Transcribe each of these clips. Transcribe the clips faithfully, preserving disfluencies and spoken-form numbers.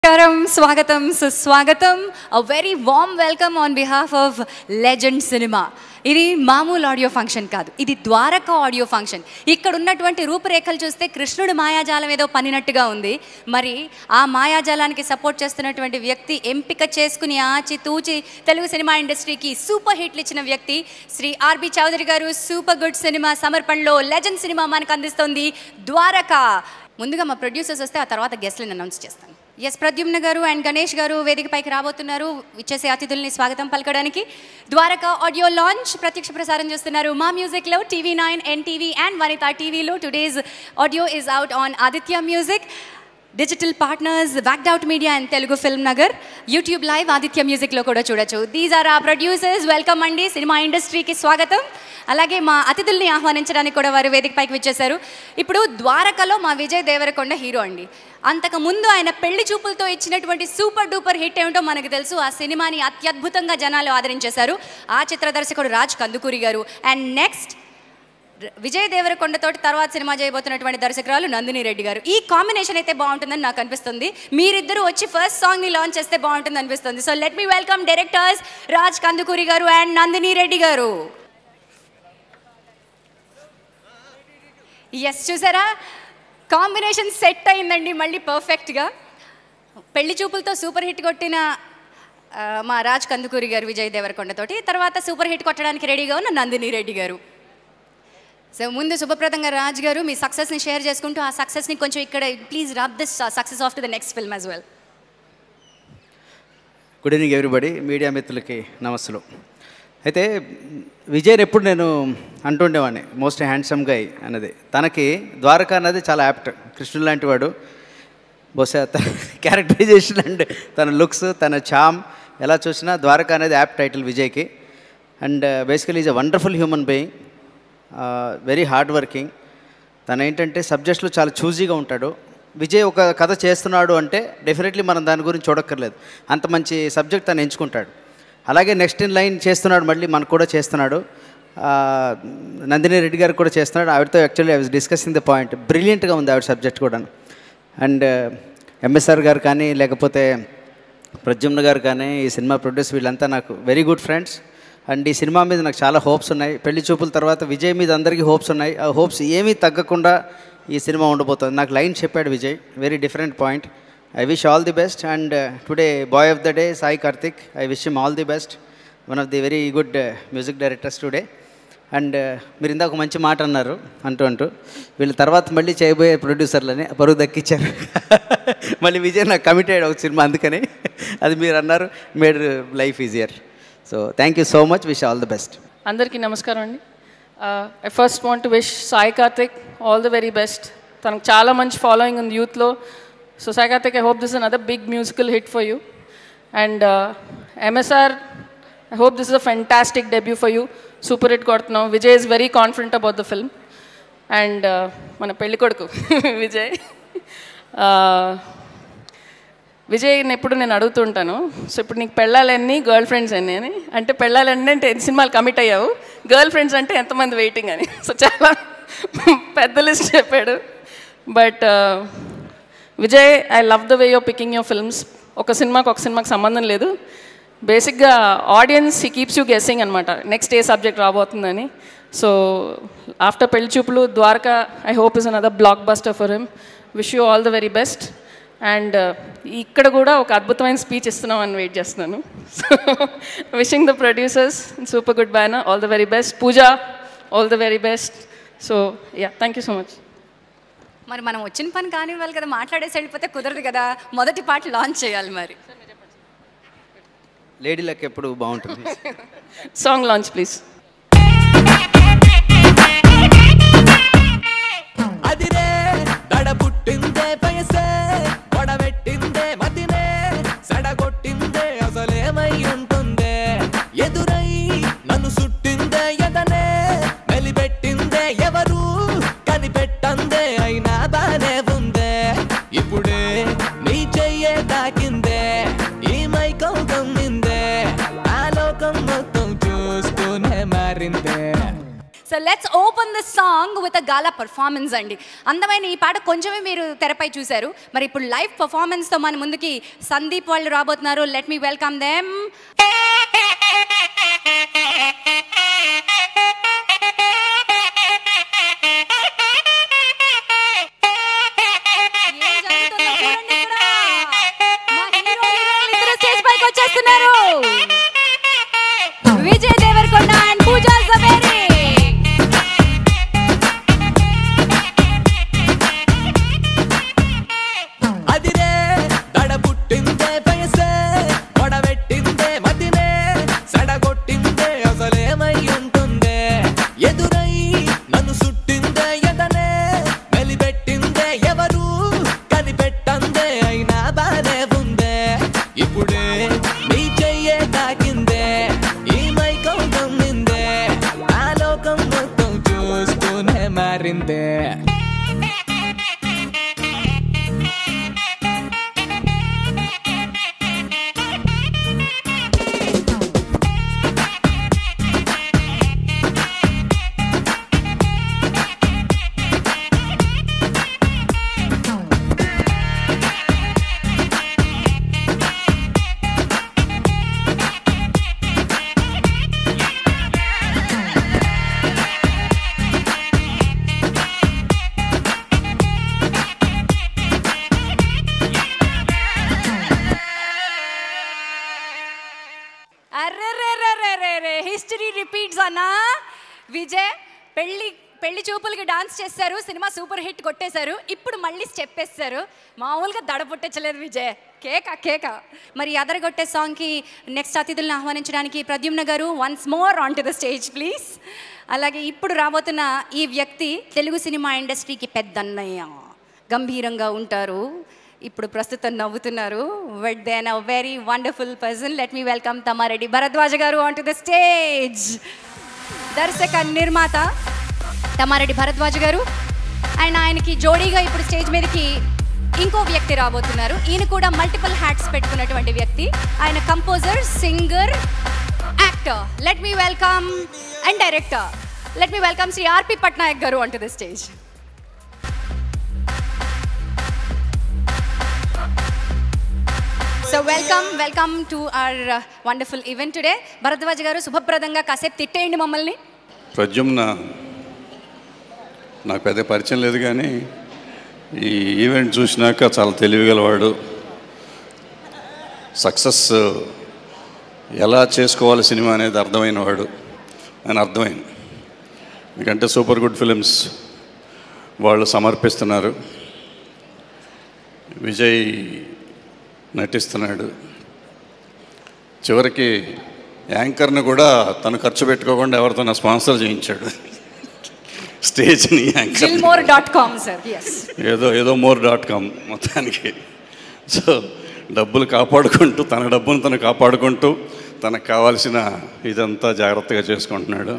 Namaskaram, Swagatam, Suswagatam. A very warm welcome on behalf of Legend Cinema. ఇది మామూలు audio function కాదు, ఇది Dwaraka audio function. ఇక్కడ ఉన్నటువంటి రూపురేఖలు చూస్తే కృష్ణుడు మాయాజాలం ఏదో పనినట్టుగా ఉంది. మరి ఆ మాయాజాలానికి సపోర్ట్ చేస్తున్నటువంటి వ్యక్తి, ఎంపిక చేసుకుని ఆచి తూచి తెలుగు సినిమా ఇండస్ట్రీకి సూపర్ హిట్లు ఇచ్చిన వ్యక్తి Shri RB Chowdary garu super good cinema సమర్పణలో లెజెండ్ సినిమా మనకు అందిస్తోంది ద్వారక. ముందుగా మా ప్రొడ్యూసర్స్ వస్తే ఆ తర్వాత గెస్ట్లను అనౌన్స్ చేస్తాను. ఎస్ ప్రద్యుమ్న గారు అండ్ గణేష్ గారు వేదికపైకి రాబోతున్నారు ఇచ్చేసే అతిథుల్ని స్వాగతం పలకడానికి. ద్వారక ఆడియో లాంచ్ ప్రత్యక్ష ప్రసారం చేస్తున్నారు మా మ్యూజిక్లో, TV nine, NTV and Vanitha టీవీలో. Today's audio is out on Aditya music, digital partners whacked out media and Telugu film Nagar, YouTube live Aditya మ్యూజిక్లో కూడా చూడొచ్చు. These are our producers. Welcome అండి, సినిమా ఇండస్ట్రీకి స్వాగతం. అలాగే మా అతిథుల్ని ఆహ్వానించడానికి కూడా వారు వేదిక పైకి వచ్చేశారు. ఇప్పుడు ద్వారకలో మా విజయ్ దేవరకొండ హీరో అండి. అంతకుముందు ఆయన పెళ్లి చూపులతో ఇచ్చినటువంటి సూపర్ డూపర్ హిట్ ఏమిటో మనకు తెలుసు. ఆ సినిమాని అత్యద్భుతంగా జనాలు ఆదరించేశారు. ఆ చిత్ర దర్శకుడు రాజ్ కందుకూరి గారు. అండ్ నెక్స్ట్ విజయ్ దేవరకొండతోటి తర్వాత సినిమా చేయబోతున్నటువంటి దర్శకురాలు నందిని రెడ్డి గారు. ఈ కాంబినేషన్ అయితే బాగుంటుందని నాకు అనిపిస్తుంది. మీరిద్దరూ వచ్చి ఫస్ట్ సాంగ్ని లాంచ్ చేస్తే బాగుంటుంది అనిపిస్తుంది. So let me welcome directors Raj Kandukuri గారు అండ్ నందిని రెడ్డి గారు. ఎస్, చూసారా, కాంబినేషన్ సెట్ అయిందండి మళ్ళీ పర్ఫెక్ట్గా. పెళ్లి చూపులతో సూపర్ హిట్ కొట్టిన మా రాజ్ కందుకూరి గారు విజయ్ దేవరకొండతోటి, తర్వాత సూపర్ హిట్ కొట్టడానికి రెడీగా ఉన్న నందిని రెడ్డి గారు. సో ముందు శుభప్రదంగా రాజ్ గారు మీ సక్సెస్ని షేర్ చేసుకుంటూ ఆ సక్సెస్ని కొంచెం ఇక్కడ please wrap this success off to the next film as well. Good evening everybody, media మిత్రులకి నమస్సులు. అయితే విజయ్ని ఎప్పుడు నేను అంటుండేవాడిని మోస్ట్ హ్యాండ్సమ్ గై అన్నది. తనకి ద్వారక అన్నది చాలా యాప్ట్. కృష్ణుడు లాంటి వాడు. బహుశా తన క్యారెక్టరైజేషన్ అండ్ తన లుక్స్, తన చామ్ ఎలా చూసినా ద్వారక అనేది యాప్ట్ టైటిల్ విజయ్కి. And basically is a wonderful human being, very hard working. తను ఏంటంటే సబ్జెక్ట్స్లో చాలా చూజీగా ఉంటాడు. విజయ్ ఒక కథ చేస్తున్నాడు అంటే డెఫినెట్లీ మనం దాని గురించి చూడక్కర్లేదు, అంత మంచి సబ్జెక్ట్ తను ఎంచుకుంటాడు. అలాగే నెక్స్ట్ ఇన్ లైన్ చేస్తున్నాడు, మళ్ళీ మనకు కూడా చేస్తున్నాడు. నందిని రెడ్డి గారికి కూడా చేస్తున్నాడు. ఆవిడతో actually I was discussing the point. బ్రిలియంట్గా ఉంది ఆవిడ సబ్జెక్ట్ కూడా. అండ్ ఎంఎస్ఆర్ గారు కానీ లేకపోతే ప్రద్యుమ్న గారు కానీ ఈ సినిమా ప్రొడ్యూస్ వీళ్ళంతా నాకు వెరీ గుడ్ ఫ్రెండ్స్. అండ్ ఈ సినిమా మీద నాకు చాలా హోప్స్ ఉన్నాయి. పెళ్లి చూపుల తర్వాత విజయ్ మీద అందరికీ హోప్స్ ఉన్నాయి. ఆ హోప్స్ ఏమీ తగ్గకుండా ఈ సినిమా ఉండబోతుంది. నాకు లైన్ చెప్పాడు Vijay, very different point. I wish all the best, and uh, today boy of the day Sai Karthik, I wish him all the best, one of the very good uh, music directors today. And మీరు ఇందాక మంచి మాట అన్నారు అంటూ అంటూ వీళ్ళ తర్వాత మళ్ళీ చేయబోయే ప్రొడ్యూసర్లని పరుగు దక్కించారు. మళ్ళీ విజయ్ నాకు కమిటెడ్ ఒక సినిమా, అందుకని అది మీరు అన్నారు, made life easier. So thank you so much, wish all the best. అందరికీ నమస్కారం అండి. I first want to wish Sai Karthik all the very best. తనకు చాలా మంచి ఫాలోయింగ్ ఉంది యూత్లో. So Sai Karthik, I hope this is another big musical hit for you. And uh, M S R, I hope this is a fantastic debut for you. Super hit kortnam. Vijay is very confident about the film. And mana pelli koduku Vijay. Vijay ఎప్పుడు నేను అడుగుతుంటాను, so ఇప్పుడు నీకు పెళ్ళాలన్నీ girl friends అన్నీ అని. అంటే పెళ్ళాలన్నీ అంటే ఎన్ని సినిమాలు కమిట్ అయ్యావు, గర్ల్ ఫ్రెండ్స్ అంటే ఎంతమంది వెయిటింగ్ అని. సో చాలా పెద్ద లిస్ట్ చెప్పాడు. But Vijay, I love the way your picking your films. ఒక సినిమాకి ఒక సినిమాకి సంబంధం లేదు. బేసిక్గా audience he keeps you guessing అనమాట, నెక్స్ట్ ఏ సబ్జెక్ట్ రాబోతుందని. So after Pelli Choopulu Dwaraka I hope is another blockbuster for him. Wish you all the very best. And ఇక్కడ కూడా ఒక అద్భుతమైన స్పీచ్ ఇస్తున్నాం అని వెయిట్ చేస్తున్నాను. So wishing the producers super good banner all the very best. Pooja all the very best. So yeah, thank you so much. మరి మనం వచ్చిన పని కానివ్వాలి కదా, మాట్లాడేసి వెళ్ళిపోతే కుదరదు కదా. మొదటి పాట లాంచ్ చేయాలి. మరి లేడీ లక్ ఎప్పుడు బాగుంటుంది. Song launch please. అదిరే దడబుట్టిందే పయసే వడబెట్టిందే మదినే సడగొట్టిందే అసలేమై ఉంటుందే ఎదురై నన్ను సుట్టిందే ఎదనే మెలిపెట్టిందే ఎవరు కనిపెట్టందే అయినా బానే ఉందే ఇప్పుడే నీ చెయ్యే తాకిందే ఈ మైకం గమ్మిందే ఆలోకం మొత్తం చూస్తూనే మారిందే. So let's open this song with a gala performance అండి. అందమైన ఈ పాట కొంచెమే మీరు తెరపై చూశారు, మరి ఇప్పుడు లైవ్ పర్ఫార్మెన్స్తో మన ముందుకి సందీప్ వాళ్ళు రాబోతున్నారు. Let me welcome them. వచ్చేస్తున్నారు విజయ్ దేవరకొండ అండ్ పూజా జవేరి. అదిరే దడ పుట్టిందే పైసే వడబెట్టిందే మదినే సడగొట్టిందే అసలేమై ఉంటుందే ఎదురై నన్ను సుట్టిందే ఎదనే మెలిపెట్టిందే ఎవరు కనిపెట్టందే అయినా బానే ఉందే ఇప్పుడే నీ చెయ్యే తాకిందే ఈ మైకం గమ్మిందే ఆ లోకం మొత్తం చూస్తూనే మారిందే. హిస్టరీ రిపీట్స్ అన్నా. విజయ్ పెళ్ళి పెళ్లి చూపులకి డాన్స్ చేశారు, సినిమా సూపర్ హిట్ కొట్టేశారు, ఇప్పుడు మళ్ళీ స్టెప్ వేస్తారు. మామూలుగా దడ పుట్టచ్చలేదు విజయ్, కేక కేక. మరి అదరగొట్టే సాంగ్కి నెక్స్ట్ అతిథులను ఆహ్వానించడానికి ప్రద్యుమ్న గారు once more on to the stage please. అలాగే ఇప్పుడు రాబోతున్న ఈ వ్యక్తి తెలుగు సినిమా ఇండస్ట్రీకి పెద్దన్నయ్య, గంభీరంగా ఉంటారు, ఇప్పుడు ప్రస్తుతం నవ్వుతున్నారు. But then a very wonderful person. Let me welcome Tammareddy Bharadwaja గారు ఆన్ టు ద స్టేజ్. దర్శక నిర్మాత తమ్మారెడ్డి భరద్వాజ గారు అండ్ ఆయనకి జోడీగా ఇప్పుడు స్టేజ్ మీదకి ఇంకో వ్యక్తి రాబోతున్నారు. ఈయన కూడా మల్టిపుల్ హ్యాట్స్ పెట్టుకున్నటువంటి వ్యక్తి. ఆయన composer, singer, actor. Let me welcome and director. Let me welcome Shri RP Patnaik garu on to the stage. So welcome welcome to our wonderful event today. Bharadwaj garu శుభప్రదంగా కాసేపు తిట్టేయండి మమ్మల్ని. ప్రద్యుమ్న నాకు పెద్ద పరిచయం లేదు, కానీ ఈ ఈవెంట్ చూసినాక చాలా తెలివిగలవాడు, సక్సెస్ ఎలా చేసుకోవాలి సినిమా అనేది అర్థమైన వాడు అని అర్థమైంది. ఎందుకంటే సూపర్ గుడ్ ఫిలిమ్స్ వాళ్ళు సమర్పిస్తున్నారు, విజయ్ నటిస్తున్నాడు, చివరికి యాంకర్ని కూడా తను ఖర్చు పెట్టుకోకుండా ఎవరితో స్పాన్సర్ చేయించాడు స్టేజ్ని. యాంకర్ ఏదో ఏదో మోర్ డాట్ కామ్ మొత్తానికి. సో డబ్బులు కాపాడుకుంటూ తన డబ్బును తను కాపాడుకుంటూ తనకు కావాల్సిన ఇదంతా జాగ్రత్తగా చేసుకుంటున్నాడు.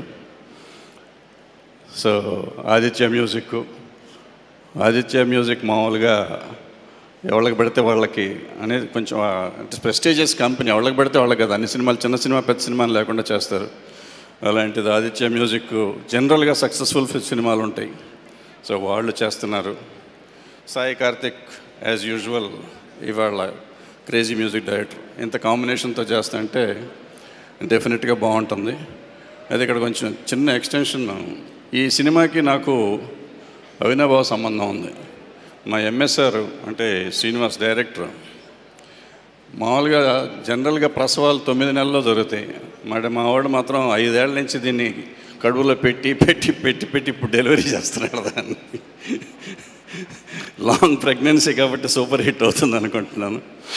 So Aditya music Aditya music మామూలుగా ఎవరికి పెడితే వాళ్ళకి అనేది కొంచెం అంటే ప్రెస్టీజియస్ కంపెనీ, ఎవరికి పెడితే వాళ్ళకి కదా, అన్ని సినిమాలు చిన్న సినిమా పెద్ద సినిమాలు లేకుండా చేస్తారు. అలాంటిది ఆదిత్య మ్యూజిక్ జనరల్గా సక్సెస్ఫుల్ సినిమాలు ఉంటాయి, సో వాళ్ళు చేస్తున్నారు. సాయి కార్తిక్ యాజ్ యూజువల్ ఇవాళ క్రేజీ మ్యూజిక్ డైరెక్టర్. ఇంత కాంబినేషన్తో చేస్తుంటే డెఫినెట్గా బాగుంటుంది. అది ఇక్కడ కొంచెం చిన్న ఎక్స్టెన్షన్. ఈ సినిమాకి నాకు అవినాభావ సంబంధం ఉంది. మా ఎంఎస్ఆర్ అంటే శ్రీనివాస్ డైరెక్టర్, మామూలుగా జనరల్గా ప్రసవాలు తొమ్మిది నెలల్లో జరుగుతాయి, మరి మా వాడు మాత్రం ఐదేళ్ల నుంచి దీన్ని కడుపులో పెట్టి పెట్టి పెట్టి పెట్టి ఇప్పుడు డెలివరీ చేస్తున్నాడు దాన్ని. లాంగ్ ప్రెగ్నెన్సీ కాబట్టి సూపర్ హిట్ అవుతుంది అనుకుంటున్నాను.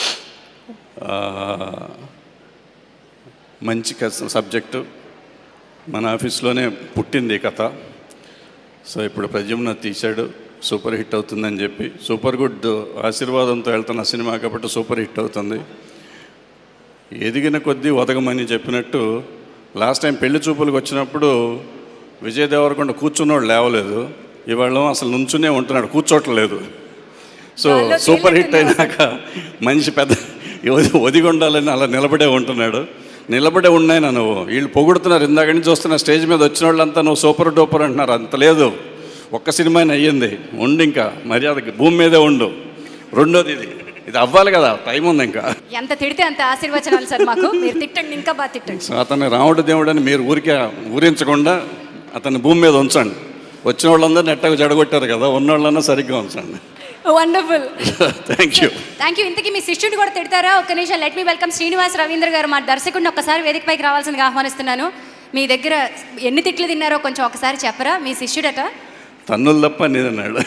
మంచి సబ్జెక్టు, మన ఆఫీస్లోనే పుట్టింది కథ. సో ఇప్పుడు ప్రద్యుమ్న తీశాడు, సూపర్ హిట్ అవుతుందని చెప్పి. సూపర్ గుడ్ ఆశీర్వాదంతో వెళ్తున్న సినిమా కాబట్టి సూపర్ హిట్ అవుతుంది. ఎదిగిన కొద్దీ ఒదగమని చెప్పినట్టు లాస్ట్ టైం పెళ్లి చూపులకు వచ్చినప్పుడు విజయ్ దేవరకొండ కూర్చున్నవాడు లేవలేదు, ఇవాళ అసలు నుంచునే ఉంటున్నాడు, కూర్చోట్లేదు. సో సూపర్ హిట్ అయినాక మనిషి పెద్ద ఒదిగి ఉండాలని అలా నిలబడే ఉంటున్నాడు. నిలబడే ఉన్నాయి నువ్వు. వీళ్ళు పొగుడుతున్నారు, ఇందాక నుంచి చూస్తున్న స్టేజ్ మీద వచ్చిన వాళ్ళంతా నువ్వు సూపర్ డూపర్ అంటున్నారు. అంత లేదు, ఒక్క సినిమాని అయ్యింది. ఉండు, ఇంకా మర్యాద భూమి మీదే ఉండు. రెండోది ఇది ఇది అవ్వాలి కదా, టైం ఉంది ఇంకా. ఎంత తిడితే అంత ఆశీర్వచనాలు సార్ మాకు. మీరు తిట్టండి, ఇంకా బాగా తిట్టండి. సో అతన్ని రాముడు దేవుడు అని మీరు ఊరికే ఊరించకుండా అతన్ని భూమి మీద ఉంచండి. వచ్చిన వాళ్ళందరూ నెట్టగా జడగొట్టారు కదా, ఉన్న వాళ్ళన్నా సరిగ్గా ఉంచండి. Wonderful, thank you thank you. ఇంతకీ మీ శిష్యుడు కూడా తిడతారా? ఒక్క నిమిషం, let me welcome Srinivas Ravindra గారు, మా దర్శకుడిని ఒక్కసారి వేదిక పైకి రావాల్సిందిగా ఆహ్వానిస్తున్నాను. మీ దగ్గర ఎన్ని తిట్లు తిన్నారో కొంచెం ఒకసారి చెప్పరా? మీ శిష్యుడట తన్నులు తప్ప నేనన్నాడు.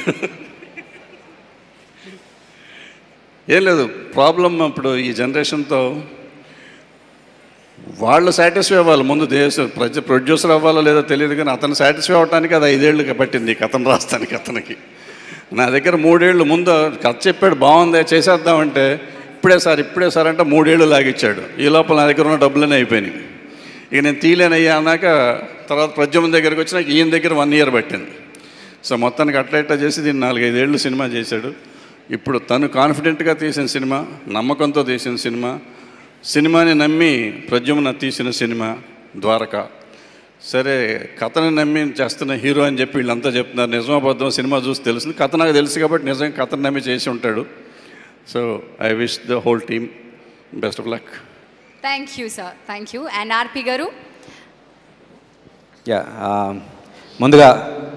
ఏం లేదు, ప్రాబ్లం అప్పుడు ఈ జనరేషన్తో వాళ్ళు సాటిస్ఫై అవ్వాలి ముందు. దేశ ప్రజ ప్రొడ్యూసర్ అవ్వాలో లేదో తెలియదు, కానీ అతను సాటిస్ఫై అవ్వడానికి అది ఐదేళ్ళు పట్టింది కథను రాస్తానికి. అతనికి నా దగ్గర మూడేళ్ళు ముందు కథ చెప్పాడు, బాగుందే చేసేద్దామంటే ఇప్పుడే సార్ ఇప్పుడే సార్ అంటే మూడేళ్ళు లాగిచ్చాడు. ఈ లోపల నా దగ్గర ఉన్న డబ్బులనే అయిపోయినాయి. ఇక నేను తీలేనయ్యా అన్నాక తర్వాత ప్రద్యుమ్న దగ్గరికి వచ్చినాక ఈయన దగ్గర వన్ ఇయర్ పట్టింది. సో మొత్తానికి అట్లా ఇట్లా చేసి దీన్ని నాలుగైదేళ్ళు సినిమా చేశాడు. ఇప్పుడు తను కాన్ఫిడెంట్గా తీసిన సినిమా, నమ్మకంతో తీసిన సినిమా, సినిమాని నమ్మి ప్రద్యుమ్న తీసిన సినిమా ద్వారక. సరే, కథను నమ్మి చేస్తున్న హీరో అని చెప్పి వీళ్ళంతా చెప్తున్నారు. నిజమాబద్ధం సినిమా చూసి తెలుస్తుంది. కథ నాకు తెలుసు కాబట్టి నిజంగా కథను నమ్మి చేసి ఉంటాడు. So I wish the whole team best of luck. Thank you sir, thank you. And R గారు? యా, ముందుగా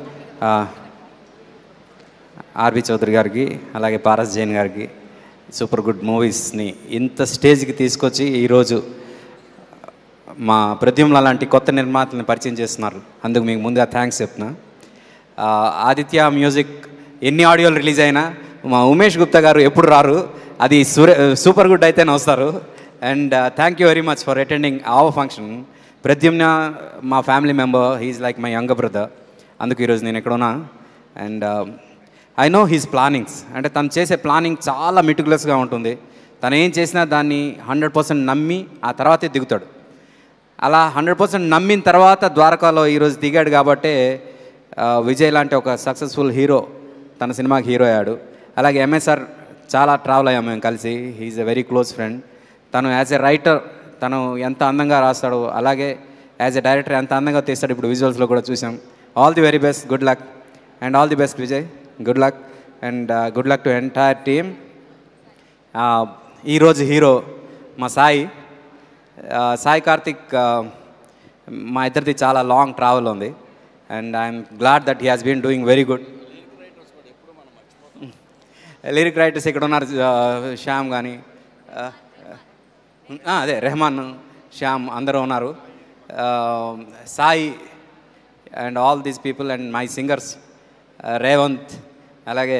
ఆర్బి చౌదరి గారికి అలాగే పారస్ జైన్ గారికి సూపర్ గుడ్ మూవీస్ని ఇంత స్టేజ్కి తీసుకొచ్చి ఈరోజు మా ప్రద్యుమ్న లాంటి కొత్త నిర్మాతలను పరిచయం చేస్తున్నారు. అందుకు మీకు ముందుగా థ్యాంక్స్ చెప్తున్నా. ఆదిత్య మ్యూజిక్ ఎన్ని ఆడియోలు రిలీజ్ అయినా మా ఉమేష్ గుప్తా గారు ఎప్పుడు రారు, అది సూరే సూపర్ గుడ్ అయితేనే వస్తారు. And thank you very much for attending our function. Pradyumna మా family member, he's like my younger brother. అందుకు ఈరోజు నేను ఎక్కడున్నా. And I know his plannings, అంటే తను చేసే ప్లానింగ్ చాలా మెటిక్యులస్గా ఉంటుంది. తను ఏం చేసినా దాన్ని హండ్రెడ్ పర్సెంట్ నమ్మి ఆ తర్వాతే దిగుతాడు. అలా హండ్రెడ్ పర్సెంట్ నమ్మిన తర్వాత ద్వారకాలో ఈరోజు దిగాడు కాబట్టే విజయ్ లాంటి ఒక సక్సెస్ఫుల్ హీరో తన సినిమాకి హీరో అయ్యాడు. అలాగే ఎంఎస్ఆర్ చాలా ట్రావెల్ అయ్యాము మేము కలిసి. He's a very close friend. తను యాజ్ ఎ రైటర్ తను ఎంత అందంగా రాస్తాడో, అలాగే యాజ్ ఎ డైరెక్టర్ ఎంత అందంగా తీస్తాడు ఇప్పుడు విజువల్స్లో కూడా చూసాం. All the very best, good luck and all the best Vijay, good luck and good luck to entire team. ఈరోజు హీరో మా సాయి సాయి కార్తిక్. మా ఇద్దరిది చాలా లాంగ్ ట్రావెల్ ఉంది and I'm glad that he has been doing very good. Lyric writers ఇక్కడ ఉన్నారు, శ్యామ్ కానీ అదే రెహమాన్, శ్యామ్ అందరూ ఉన్నారు. Sai and all these people and my singers Revanth, అలాగే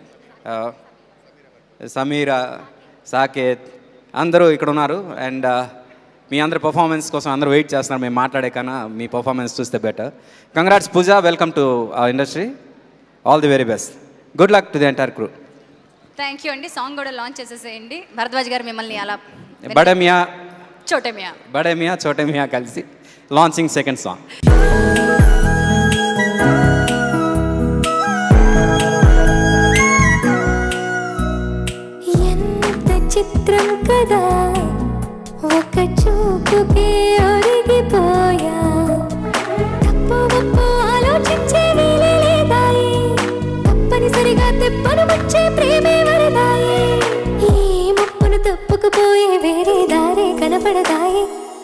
సమీరా, సాకేత్ అందరూ ఇక్కడ ఉన్నారు. అండ్ మీ అందరి పర్ఫార్మెన్స్ కోసం అందరూ వెయిట్ చేస్తున్నారు. మేము మాట్లాడే కన్నా మీ పర్ఫార్మెన్స్ చూస్తే better. Congrats Pooja, welcome to our industry. All the very best, good luck to the entire crew. Thank you అండి. సాంగ్ కూడా లాంచ్ చేసేసేయండి. భరద్వాజ్ గారు మిమ్మల్ని అలా బడే మియా చోటే మియా బడే మియా చోటే మియా కలిసి లాంచింగ్ సెకండ్ సాంగ్. ఎంత చిత్రం కదా, ఒక చూపుకే ఒరిగిపోయా. తప్పు ఒప్పు ఆలోచించే వీలే లేదాయి, తప్పనిసరిగా తెప్పను వచ్చే ప్రేమే వరదాయి. ఈ ముప్పును తప్పుకుపోయే వేరే దారే కనపడదాయి.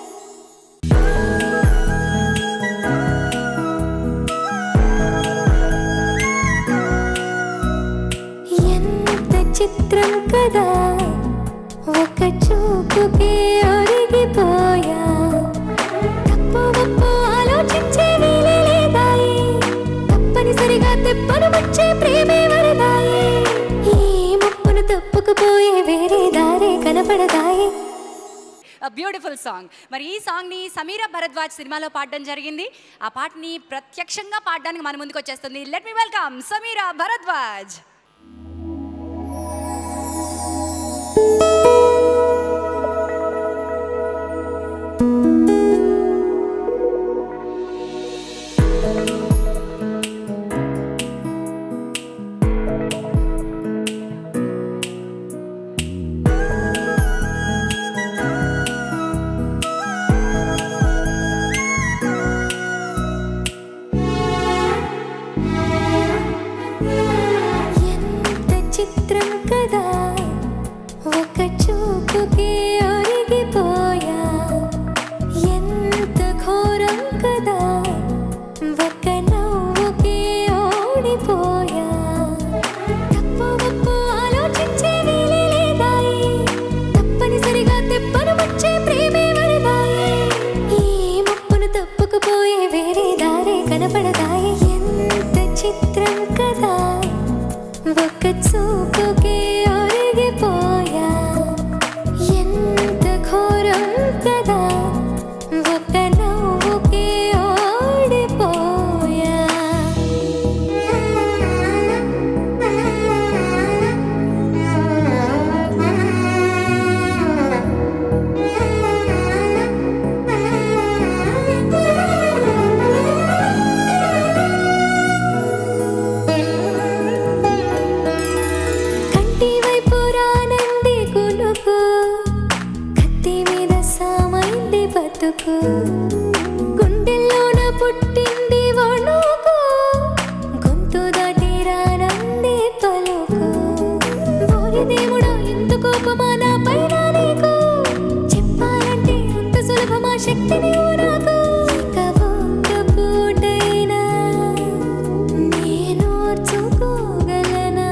ఎంత చిత్రం కదా, ఒక చూపుకే ఒరిగిపోయా. తప్పు ఒప్పు ఆలోచించే వీలే లేదాయి, తప్పనిసరిగా తెప్పను వచ్చే ప్రేమే వరదాయి. ఈ ముప్పును తప్పుకుపోయే వేరే దారే కనపడదాయి. Beautiful song. మరి ఈ సాంగ్ని సమీరా భరద్వాజ్ సినిమాలో పాడడం జరిగింది. ఆ పాటని ప్రత్యక్షంగా పాడడానికి మన ముందుకు వచ్చేస్తుంది. Let me welcome Sameera Bharadwaj. పలుకు గుండెల్లోన పుట్టింది వణుకు గొంతు దాటి రానంది పలుకు ఓరి దేవుడా ఇంత కోపమా నా పైన నీకు చెప్పాలంటే అంత సులభమా శక్తి నీవు నాకు ఇక ఒక్క పూటైనా నేనోర్చుకోగలనా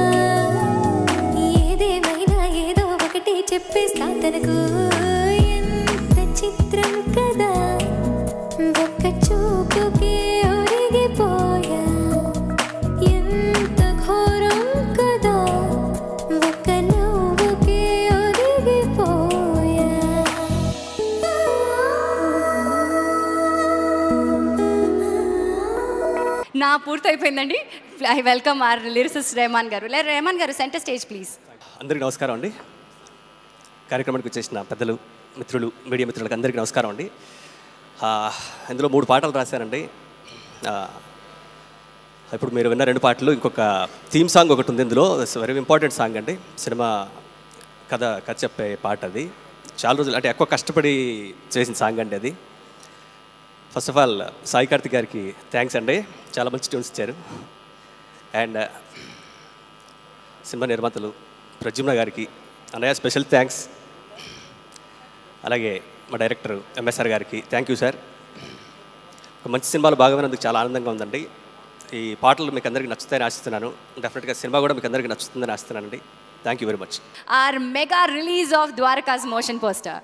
ఏదేమైనా ఏదో ఒకటి చెప్పేస్తా తనకు ఎంత చిత్రం కదా ఒక్క చూపుకే ఒరిగిపోయా ఎంత ఘోరం కదా ఒక్క నవ్వుకే ఒరిగిపోయా నా పూర్తి అయిపోయిందండి. I welcome our lyricist Rehman గారు. లే రెహమాన్ గారు సెంటర్ స్టేజ్ ప్లీజ్. అందరికీ నమస్కారం అండి. కార్యక్రమానికి వచ్చేసిన పెద్దలు, మిత్రులు, మీడియా మిత్రులకు అందరికీ నమస్కారం అండి. ఇందులో మూడు పాటలు రాశానండి. ఇప్పుడు మీరు విన్న రెండు పాటలు, ఇంకొక థీమ్ సాంగ్ ఒకటి ఉంది ఇందులో. ఇట్స్ వెరీ ఇంపార్టెంట్ సాంగ్ అండి. సినిమా కథ కథ చెప్పే పాట అది. చాలా రోజులు అంటే ఎక్కువ కష్టపడి చేసిన సాంగ్ అండి అది. First of all Sai Karthik గారికి థ్యాంక్స్ అండి, చాలా మంచి ట్యూన్స్ ఇచ్చారు. అండ్ సినిమా నిర్మాతలు ప్రద్యుమ్న గారికి అన్నయ్య స్పెషల్ థ్యాంక్స్. అలాగే మా డైరెక్టర్ ఎంఎస్ఆర్ గారికి థ్యాంక్ యూ సార్. ఒక మంచి సినిమాలో భాగమైనందుకు చాలా ఆనందంగా ఉందండి. ఈ పాటలు మీకు అందరికీ నచ్చుతాయని ఆశిస్తున్నాను. డెఫినెట్గా సినిమా కూడా మీకు అందరికీ నచ్చుతుందని ఆశిస్తున్నానండి. Thank you very much. Our mega release of Dwaraka's motion poster.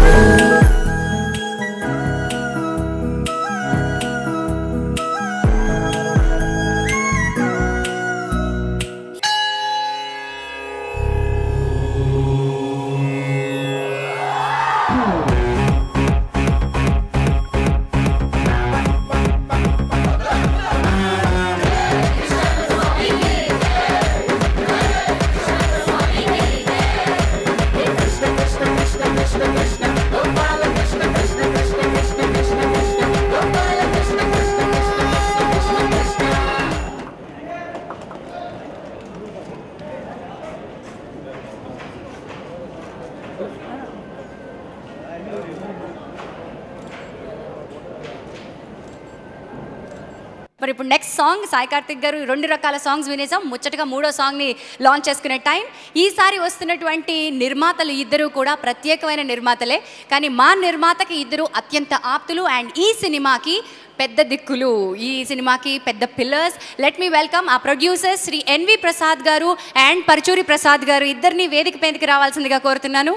మరి ఇప్పుడు నెక్స్ట్ సాంగ్ సాయి కార్తిక్ గారు రెండు రకాల సాంగ్స్ వినేసాం. ముచ్చటగా మూడో సాంగ్ని లాంచ్ చేసుకునే టైం. ఈసారి వస్తున్నటువంటి నిర్మాతలు ఇద్దరు కూడా ప్రత్యేకమైన నిర్మాతలే, కానీ మా నిర్మాతకి ఇద్దరు అత్యంత ఆప్తులు అండ్ ఈ సినిమాకి పెద్ద దిక్కులు, ఈ సినిమాకి పెద్ద పిల్లర్స్. లెట్ మీ వెల్కమ్ ఆ producers Shri NV Prasad garu and Paruchuri Prasad గారు. ఇద్దరిని వేదిక మీదకి రావాల్సిందిగా కోరుతున్నాను.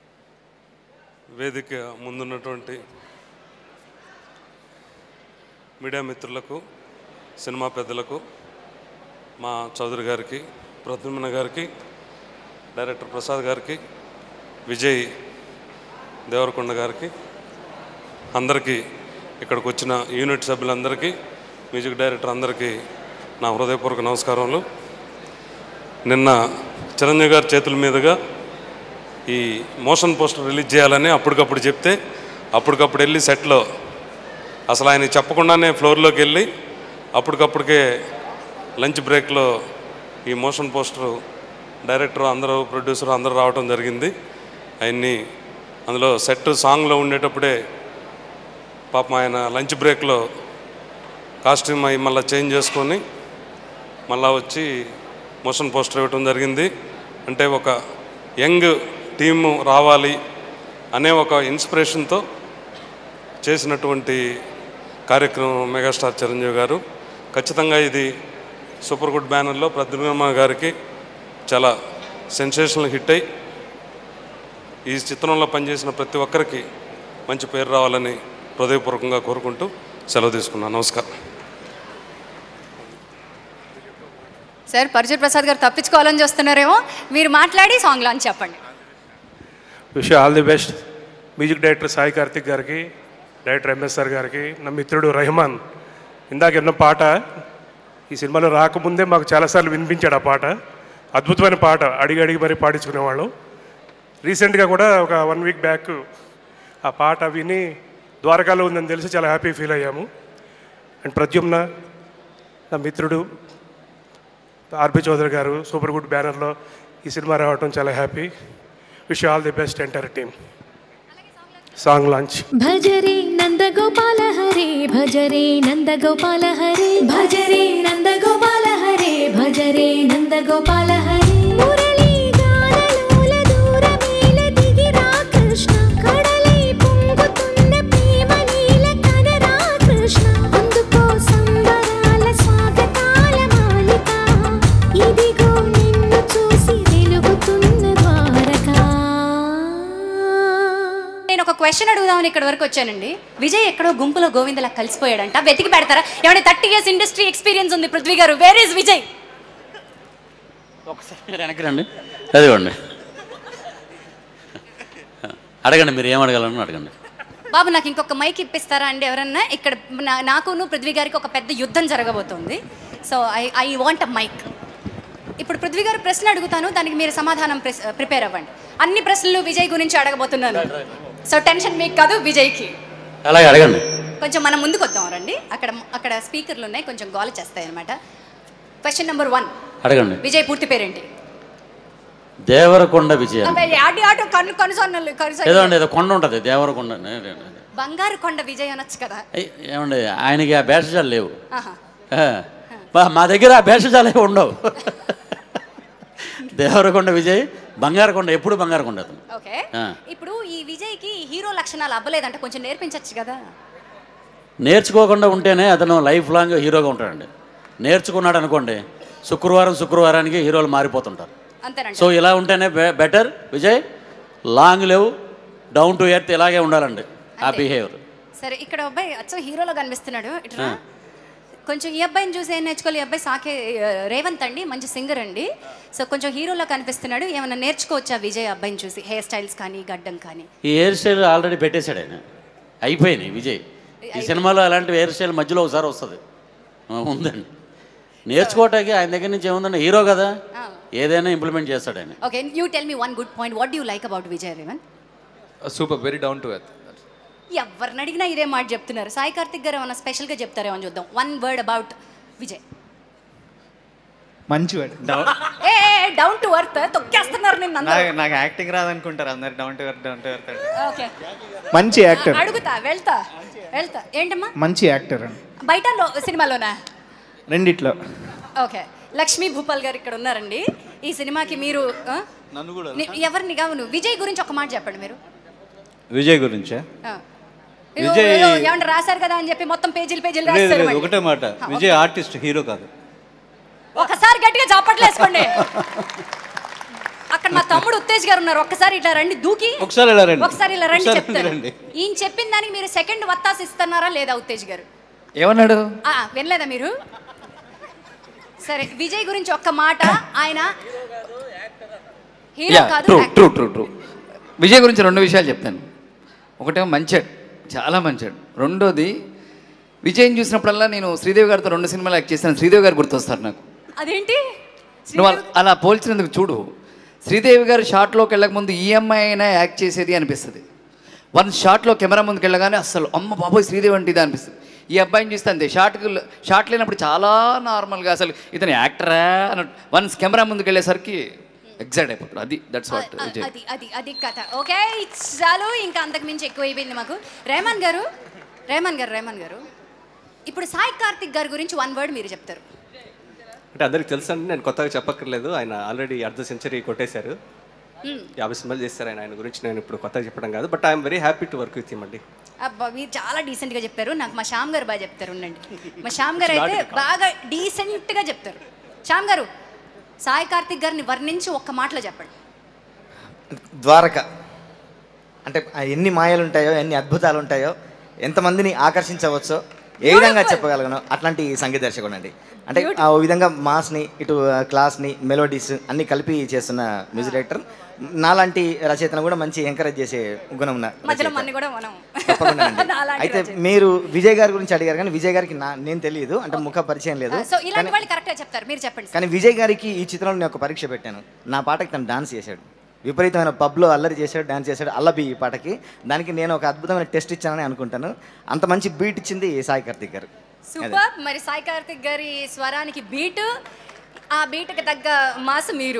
వేదిక ముందున్నటువంటి మీడియా మిత్రులకు, సినిమా పెద్దలకు, మా చౌదరి గారికి, ప్రద్యుమ్న గారికి, డైరెక్టర్ ప్రసాద్ గారికి, విజయ్ దేవరకొండ గారికి, అందరికీ, ఇక్కడికి వచ్చిన యూనిట్ సభ్యులందరికీ, మ్యూజిక్ డైరెక్టర్ అందరికీ నా హృదయపూర్వక నమస్కారములు. నిన్న చిరంజీవి గారి చేతుల మీదుగా ఈ మోషన్ పోస్టర్ రిలీజ్ చేయాలని అప్పటికప్పుడు చెప్తే అప్పటికప్పుడు వెళ్ళి సెట్లో అసలు ఆయన చెప్పకుండానే ఫ్లోర్లోకి వెళ్ళి అప్పటికప్పటికే లంచ్ బ్రేక్లో ఈ మోషన్ పోస్టరు డైరెక్టర్ అందరూ ప్రొడ్యూసర్ అందరూ రావడం జరిగింది. ఆయన్ని అందులో సెట్ సాంగ్లో ఉండేటప్పుడే పాపం ఆయన లంచ్ బ్రేక్లో కాస్ట్యూమ్ అవి మళ్ళీ చేంజ్ చేసుకొని మళ్ళీ వచ్చి మోషన్ పోస్టర్ ఇవ్వటం జరిగింది. అంటే ఒక యంగ్ టీము రావాలి అనే ఒక ఇన్స్పిరేషన్తో చేసినటువంటి కార్యక్రమం మెగాస్టార్ చిరంజీవి గారు. ఖచ్చితంగా ఇది సూపర్ గుడ్ బ్యానర్లో ప్రద్యుమ్న గారికి చాలా సెన్సేషనల్ హిట్ అయి ఈ చిత్రంలో పనిచేసిన ప్రతి ఒక్కరికి మంచి పేరు రావాలని హృదయపూర్వకంగా కోరుకుంటూ సెలవు తీసుకున్నాను. నమస్కారం. సార్ పరుచూరి ప్రసాద్ గారు తప్పించుకోవాలని చూస్తున్నారేమో, మీరు మాట్లాడి సాంగ్ లాంచ్ చెప్పండి. Wish all the best. Music director Sai Karthik గారికి, డైరెక్టర్ ఎంఎస్ఆర్ గారికి, నా మిత్రుడు రెహమాన్ ఇందాక ఎన్నో పాట ఈ సినిమాలో రాకముందే మాకు చాలాసార్లు వినిపించాడు. ఆ పాట అద్భుతమైన పాట, అడిగి అడిగి మరీ పాడించుకునేవాళ్ళం. రీసెంట్గా కూడా ఒక వన్ వీక్ బ్యాక్ ఆ పాట విని ద్వారకాలో ఉందని తెలిసి చాలా హ్యాపీ ఫీల్ అయ్యాము. అండ్ ప్రద్యుమ్న నా మిత్రుడు RB Chowdary garu super good బ్యానర్లో ఈ సినిమా రావటం చాలా happy. Wish all the best entire team. Song launch. భజరే నందగోపాల హరే భజరే నందగోపాల హరే భజరే నందగోపాల హరే భజరే నందగోపాల హరే మురళీ గానలోల దూరమేల దిగిరా కృష్ణ కడలై పొంగుతున్న ప్రేమ నీల కనరా కృష్ణ అందుకో సంబరాల స్వాగతాల మాలిక ఇదిగో నిన్ను చూసి వెలుగుతున్న ద్వారకా. నేను ఒక క్వశ్చన్ అడుగుదామని ఇక్కడ వరకు వచ్చానండి. విజయ్ ఎక్కడో గుంపులో గోవిందలా కలిసిపోయాడంట, వెతికి పెడతారా? ఏమంటే థర్టీ ఇయర్స్ ఇండస్ట్రీ ఎక్స్పీరియన్స్ ఉంది పృథ్వీ గారు, వేర్ ఈజ్ విజయ్? ఒకసారి మీరు వెనక్కి రండి, చదివండి, అడగండి, మీరు ఏం అడగాలని అడగండి. బాబు నాకు ఇంకొక మైక్ ఇప్పిస్తారా అండి ఎవరన్నా? ఇక్కడ నా- నాకును పృథ్వీ గారికి ఒక పెద్ద యుద్ధం జరగబోతోంది. So I I want a mic. ఇప్పుడు పృథ్వీ గారు ప్రశ్న అడుగుతాను, దానికి మీరు సమాధానం ప్రిపేర్ అవ్వండి. అన్ని ప్రశ్నలు విజయ్ గురించి అడగబోతున్నాను. సో టెన్షన్ మీకు కాదు, విజయ్కి. అలాగే అడగండి. కొంచెం మనం ముందుకు వద్దాం రండి. అక్కడ అక్కడ స్పీకర్లు ఉన్నాయి, కొంచెం గోల చేస్తాయి అనమాట. క్వశ్చన్ నెంబర్ వన్, అడగండి. విజయ్ పూర్తి పేరేంటి? దేవరకొండ విజయ. ఆడి ఆటో కన్ను కనుసొన్నలు ఏదో అండి, ఏదో కొండ ఉంటుంది దేవరకొండ. బంగారు కొండ విజయ్ అనొచ్చు కదా. ఏమండి ఆయనకి ఆ భేషజాలు లేవు. ఆహా. ఆ, మా దగ్గర ఆ భేషజాలు ఏమి ఉండవు. దేవరకొండ విజయ్, బంగారకొండ, ఎప్పుడు బంగారకొండ అతను. ఓకే, ఇప్పుడు ఈ విజయ్కి హీరో లక్షణాలు అవ్వలేదంటే కొంచెం నేర్పించచ్చు కదా. నేర్చుకోకుండా ఉంటేనే అతను లైఫ్ లాంగ్ హీరోగా ఉంటాడండి. నేర్చుకున్నాడు అనుకోండి, శుక్రవారం శుక్రవారానికి హీరోలు మారిపోతుంటారు. అంతేనండి. సో ఇలా ఉంటేనే better. Vijay long live, down to earth, ఇలాగే ఉండాలండి ఆ బిహేవియర్. సరే, ఇక్కడ అబ్బాయి అచ్చం హీరోలో కనిపిస్తున్నాడు. ఇట్లా కొంచెం ఈ అబ్బాయిని చూసి ఏం నేర్చుకోవాలి? ఈ అబ్బాయి సాకే రేవంత్ అండి, మంచి సింగర్ అండి. సో కొంచెం హీరోలో కనిపిస్తున్నాడు. ఏమైనా నేర్చుకోవచ్చా విజయ్ అబ్బాయిని చూసి? హెయిర్ స్టైల్స్ కానీ, గడ్డం కానీ? ఈ హెయిర్ స్టైల్ ఆల్రెడీ పెట్టేశాడు ఆయన, అయిపోయినాయి విజయ్. ఈ సినిమాలో అలాంటి హెయిర్ స్టైల్ మధ్యలో ఒకసారి వస్తుంది, ఉందండి. నేర్చుకోవటానికి ఆయన దగ్గర నుంచి ఏముందండి, హీరో కదా, ఏదైనా ఇంప్లిమెంట్ చేస్తాడు ఆయన. Okay, you tell me one good point. What do you like about Vijay Revanth? Super, very down to earth. ఎవరిని అడిగినా ఇదే మాట చెప్తున్నారు. సాయి కార్తిక్ గారు ఏమన్నా స్పెషల్గా చెప్తారేమో అని చూద్దాం. One word about Vijay. మంచి word. A down to earth తొక్కేస్తున్నారు నిన్ను అందరూ. నాకు యాక్టింగ్ రాదనుకుంటారు అందరు. Down to earth, down to earth. Okay, మంచి యాక్టర్. అడుగుతా, వెళ్తా వెళ్తా. ఏంటమ్మా? మంచి యాక్టర్ అండి. బయట సినిమాలోనా? రెండిట్లో. ఓకే, లక్ష్మీ భూపాల్ గారు ఇక్కడ ఉన్నారండి. ఈ సినిమాకి మీరు నన్ను కూడా ఎవరిని కావును విజయ్ గురించి ఒక మాట చెప్పండి మీరు. విజయ్ గురించా? విజయ్ ఏమంటే రాశారు కదా అని చెప్పి మొత్తం పేజీలు పేజీలు రాస్తారు. ఒకటే మాట, విజయ్ ఆర్టిస్ట్, హీరో కాదు. ఒకసారి గట్టిగా చప్పట్లు వేసుకోండి. అక్కడ మా తమ్ముడు ఉత్తేజ్ గారు ఉన్నారు, ఒక్కసారి ఇట్లా రండి, దూకి ఒకసారి ఇలా రండి, ఒకసారి ఇలా రండి చెప్తారు. ఈయన చెప్పిన దానికి మీరు సెకండ్ వత్తాసి ఇస్తున్నారా లేదా ఉత్తేజ్ గారు? ఏమన్నాడు వినలేదా మీరు? సరే, విజయ్ గురించి ఒక్క మాట. ఆయన హీరో కాదు. True true true true Vijay గురించి రెండు విషయాలు చెప్తాను. ఒకటేమో మంచాడు, చాలా మంచాడు. రెండోది, విజయ్ని చూసినప్పుడల్లా నేను శ్రీదేవి గారితో రెండు సినిమాలు యాక్ట్ చేశాను, శ్రీదేవి గారు గుర్తొస్తారు నాకు. అదేంటి? నువ్వు అలా పోల్చినందుకు చూడు, శ్రీదేవి గారు షార్ట్లోకి వెళ్ళక ముందు ఈఎంఐ అయినా యాక్ట్ చేసేది అనిపిస్తుంది. వన్ షార్ట్లో కెమెరా ముందుకు వెళ్ళగానే అసలు అమ్మ బాబోయ్ శ్రీదేవి అంటే ఇది అనిపిస్తుంది. ఈ అబ్బాయిని చూస్తే అంతే, షార్ట్కి షార్ట్ లేనప్పుడు చాలా నార్మల్గా అసలు ఇతను యాక్టరా అన్నట్టు, వన్స్ కెమెరా ముందుకు వెళ్ళేసరికి ఎగ్జైట్ అయిపోతారు. అది దట్స్ వాట్ విజయ్. అది అది అది కథ. ఓకే, చాలు, ఇంకా అంతకు మించి ఎక్కువ అయిపోయింది మాకు. రెహమాన్ గారు రెహమాన్ గారు రెహమాన్ గారు ఇప్పుడు సాయి కార్తిక్ గారి గురించి వన్ వర్డ్ మీరు చెప్తారు. అంటే అందరికి తెలుసు అండి, నేను కొత్తగా చెప్పక్కర్లేదు. ఆయన ఆల్రెడీ అర్ధ సెంచరీ కొట్టేశారు, యాభై సినిమాలు చేస్తారు ఆయన. ఆయన గురించి నేను ఇప్పుడు కొత్తగా చెప్పడం కాదు, but I'm very happy to work with him అండి. అబ్బా, మీరు చాలా డీసెంట్గా చెప్పారు. నాకు మా శ్యామ్ గారు బాగా చెప్తారు, ఉండండి. మా శ్యామ్ గారు అయితే బాగా డీసెంట్గా చెప్తారు. శ్యామ్ గారు, సాయి కార్తిక్ గారిని వర్ణించి ఒక్క మాటలో చెప్పండి. ద్వారక అంటే ఎన్ని మాయలు ఉంటాయో, ఎన్ని అద్భుతాలు ఉంటాయో, ఎంతమందిని ఆకర్షించవచ్చో ఏ విధంగా చెప్పగలను అట్లాంటి సంగీత దర్శకుడు అండి. అంటే ఆ విధంగా మాస్ని, ఇటు క్లాస్ని, మెలోడీస్ అన్ని కలిపి చేస్తున్న మ్యూజిక్ డైరెక్టర్. నాలాంటి రచయితను కూడా మంచి ఎంకరేజ్ చేసే గుణం ఉన్న తప్పకుండా అండి. అయితే మీరు విజయ్ గారి గురించి అడిగారు, కానీ విజయ్ గారికి నా నేను తెలియదు, అంటే ముఖ పరిచయం లేదు. కానీ విజయ్ గారికి ఈ చిత్రంలో నేను ఒక పరీక్ష పెట్టాను. నా పాటకి తను డాన్స్ చేశాడు, విపరీతమైన పబ్లో అల్లరి చేశాడు, డాన్స్ చేశాడు అల్లబి ఈ పాటకి. దానికి నేను ఒక అద్భుతమైన టెస్ట్ ఇచ్చానని అనుకుంటాను. అంత మంచి బీట్ ఇచ్చింది సాయి కార్తిక్ గారు. సూపర్. మరి సాయి కార్తిక్ గారి స్వరానికి బీట్, ఆ బీట్కి తగ్గ మాస్ మీరు.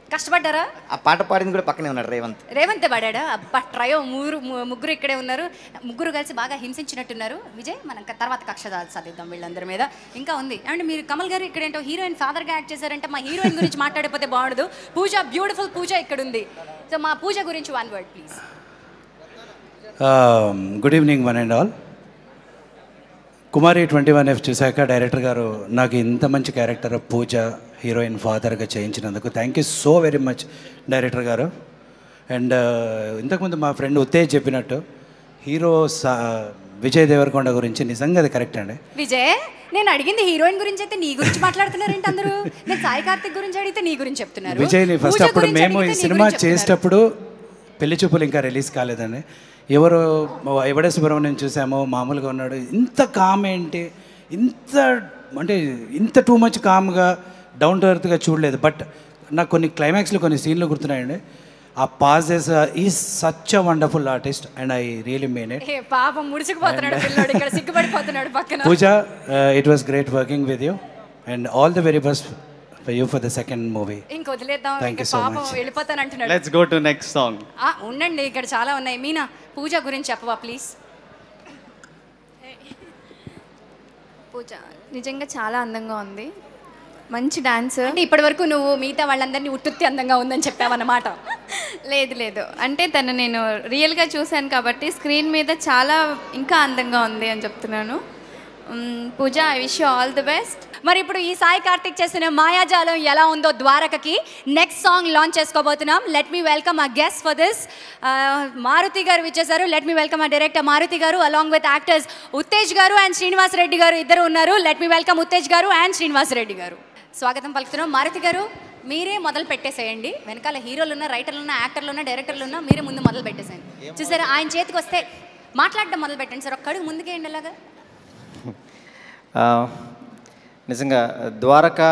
కష్టపడ్డారా? ఆ పాట పాడింది కూడా పక్కనే ఉన్నాడు రేవంత్. రేవంత్ పాడా? అబ్బా ట్రయో ముగ్గురు ముగ్గురు ఇక్కడే ఉన్నారు. ముగ్గురు కలిసి బాగా హింసించినట్టున్నారు. విజయ్ మనం తర్వాత కక్ష సాధిద్దాం వీళ్ళందరి మీద. ఇంకా ఉంది అండ్ మీరు కమల్ గారు ఇక్కడ ఏంటో హీరోయిన్ ఫాదర్గా యాక్ట్ చేశారంటే మా హీరోయిన్ గురించి మాట్లాడిపోతే బాగుండదు. పూజ, బ్యూటిఫుల్ పూజ ఇక్కడ ఉంది. సో మా పూజ గురించి one word please. Good evening one and all. Kumari twenty one F చూశాక డైరెక్టర్ గారు నాకు ఇంత మంచి క్యారెక్టర్ పూజ హీరోయిన్ ఫాదర్గా చేయించినందుకు thank you so very much director గారు. అండ్ ఇంతకుముందు మా ఫ్రెండ్ ఉత్తేజ్ చెప్పినట్టు హీరో సా విజయ్ దేవరకొండ గురించి నిజంగా అది కరెక్ట్ అండి. విజయ్ నేను అడిగింది హీరోయిన్ గురించి అయితే నీ గురించి మాట్లాడుతున్నారేంటి అందరూ? నేను సాయి కార్తిక్ గురించి అడిగితే నీ గురించి చెప్తున్నారు. విజయ్ని ఫస్ట్ అప్పుడు మేము ఈ సినిమా చేసేటప్పుడు పెళ్లి చూపులు ఇంకా రిలీజ్ కాలేదండి. ఎవరు ఎవడే సుబ్రహ్మణ్యం చూసామో మామూలుగా ఉన్నాడు. ఇంత కామ్ ఏంటి, ఇంత అంటే ఇంత టూ మచ్ కామ్గా డౌన్ టు ఎర్త్గా చూడలేదు. బట్ నాకు కొన్ని క్లైమాక్స్లో కొన్ని సీన్లు గుర్తున్నాయండి. ఆ పాజెస్ he such a wonderful artist and I really mean it. పాపం ముడుచుకుపోతున్నాడు పిల్లోడు, ఇక్కడ సిగ్గుపడిపోతున్నాడు పక్కన. Pooja, it was great working with you and all the very best for you for the second movie. ఇంక వదిలేద్దాం, థ్యాంక్ యూ సో పాపం మచ్. వెళ్ళిపోతాను అంటున్నాడు. Let's go to next song. ఉండండి, ఇక్కడ చాలా ఉన్నాయి. మీనా పూజ గురించి చెప్పవా ప్లీజ్. పూజ నిజంగా చాలా అందంగా ఉంది, మంచి డాన్స్. అంటే ఇప్పటి వరకు నువ్వు మిగతా వాళ్ళందరినీ ఉత్తుత్తి అందంగా ఉందని చెప్పావన్నమాట. లేదు లేదు అంటే తను నేను రియల్గా చూశాను కాబట్టి స్క్రీన్ మీద చాలా ఇంకా అందంగా ఉంది అని చెప్తున్నాను. Pooja, I wish you all the best. మరి ఇప్పుడు ఈ సాయి కార్తిక్ చేసిన మాయాజాలం ఎలా ఉందో ద్వారకకి నెక్స్ట్ సాంగ్ లాంచ్ చేసుకోబోతున్నాం. Let me welcome a guest for this. Maruthi గారు విచ్చేశారు. Let me welcome a director Maruthi గారు అలాంగ్ విత్ యాక్టర్స్ ఉత్తేజ్ గారు అండ్ శ్రీనివాస్ రెడ్డి గారు ఇద్దరు ఉన్నారు. లెట్ మీ వెల్కమ్ ఉత్తేజ్ గారు అండ్ శ్రీనివాస్ రెడ్డి గారు. స్వాగతం పలుకుతున్నాం. మారుతి గారు మీరే మొదలు పెట్టేసేయండి. వెనకాల హీరోలు ఉన్న, రైటర్లు ఉన్న, యాక్టర్లు ఉన్న, డైరెక్టర్లు ఉన్న, మీరే ముందు మొదలు పెట్టేసేయండి. చూసారా ఆయన చేతికి వస్తే మాట్లాడడం మొదలు పెట్టండి సార్. ఒక్కడుగు ముందుకేయండి అలాగా. నిజంగా ద్వారక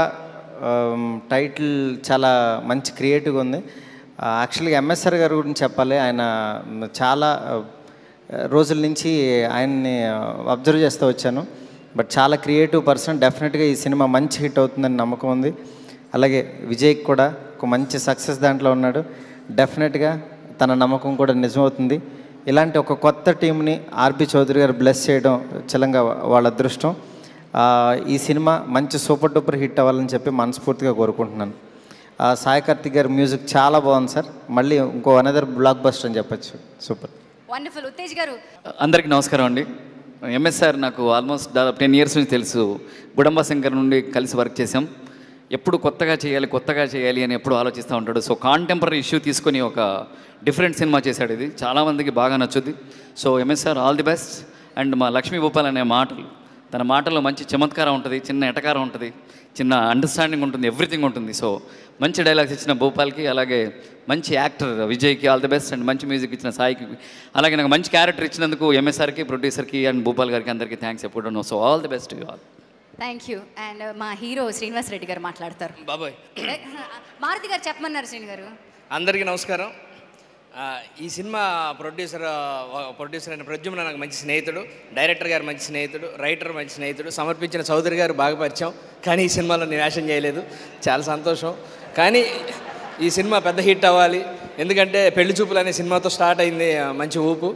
టైటిల్ చాలా మంచి క్రియేటివ్గా ఉంది. యాక్చువల్గా ఎంఎస్ఆర్ గారి గురించి చెప్పాలి. ఆయన చాలా రోజుల నుంచి ఆయన్ని అబ్జర్వ్ చేస్తూ వచ్చాను. బట్ చాలా క్రియేటివ్ పర్సన్. డెఫినెట్గా ఈ సినిమా మంచి హిట్ అవుతుందని నమ్మకం ఉంది. అలాగే విజయ్కి కూడా ఒక మంచి సక్సెస్ దాంట్లో ఉన్నాడు. డెఫినెట్గా తన నమ్మకం కూడా నిజమవుతుంది. ఇలాంటి ఒక కొత్త టీంని ఆర్బి చౌదరి గారు బ్లెస్ చేయడం చలంగా వాళ్ళ అదృష్టం. ఈ సినిమా మంచి సూపర్ డూపర్ హిట్ అవ్వాలని చెప్పి మనస్ఫూర్తిగా కోరుకుంటున్నాను. సాయి కార్తిక్ గారి మ్యూజిక్ చాలా బాగుంది సార్. మళ్ళీ ఇంకో అనదర్ బ్లాక్ బస్టర్ అని చెప్పచ్చు. Super, wonderful. ఉత్తేజ్ గారు అందరికీ నమస్కారం అండి. ఎంఎస్ఆర్ నాకు ఆల్మోస్ట్ దాదాపు టెన్ ఇయర్స్ నుంచి తెలుసు. గుడంబ శంకర్ నుండి కలిసి వర్క్ చేసాం. ఎప్పుడు కొత్తగా చేయాలి కొత్తగా చేయాలి అని ఎప్పుడు ఆలోచిస్తూ ఉంటాడు. సో కాంటెంపరీ ఇష్యూ తీసుకొని ఒక డిఫరెంట్ సినిమా చేశాడు. ఇది చాలామందికి బాగా నచ్చుద్ది. So MSR all the best. And మా లక్ష్మీ భూపాల్ అనే మాటలు, తన మాటల్లో మంచి చమత్కారం ఉంటుంది, చిన్న ఎటకారం ఉంటుంది, చిన్న అండర్స్టాండింగ్ ఉంటుంది, ఎవ్రీథింగ్ ఉంటుంది. సో మంచి డైలాగ్స్ ఇచ్చిన భూపాల్కి, అలాగే మంచి యాక్టర్ విజయ్కి ఆల్ ది బెస్ట్. అండ్ మంచి మ్యూజిక్ ఇచ్చిన సాయికి, అలాగే నాకు మంచి క్యారెక్టర్ ఇచ్చినందుకు ఎంఎస్ఆర్కి, ప్రొడ్యూసర్కి అండ్ భూపాల్ గారికి అందరికీ థ్యాంక్స్ ఎప్పుడు. No so all the best you all. Thank you. And మా హీరో శ్రీనివాస్ రెడ్డి గారు మాట్లాడతారు. బాబాయ్ మారుతి గారు చెప్పమన్నారు. శ్రీని గారు అందరికీ నమస్కారం. ఈ సినిమా ప్రొడ్యూసర్ ప్రొడ్యూసర్ అయిన ప్రద్యుమ్న నాకు మంచి స్నేహితుడు, డైరెక్టర్ గారు మంచి స్నేహితుడు, రైటర్ మంచి స్నేహితుడు, సమర్పించిన చౌదరి గారు బాగా పరిచయం. కానీ ఈ సినిమాలో నేను యాక్షన్ చేయలేదు, చాలా సంతోషం. కానీ ఈ సినిమా పెద్ద హిట్ అవ్వాలి, ఎందుకంటే పెళ్లి చూపులు అనే సినిమాతో స్టార్ట్ అయింది మంచి ఊపు.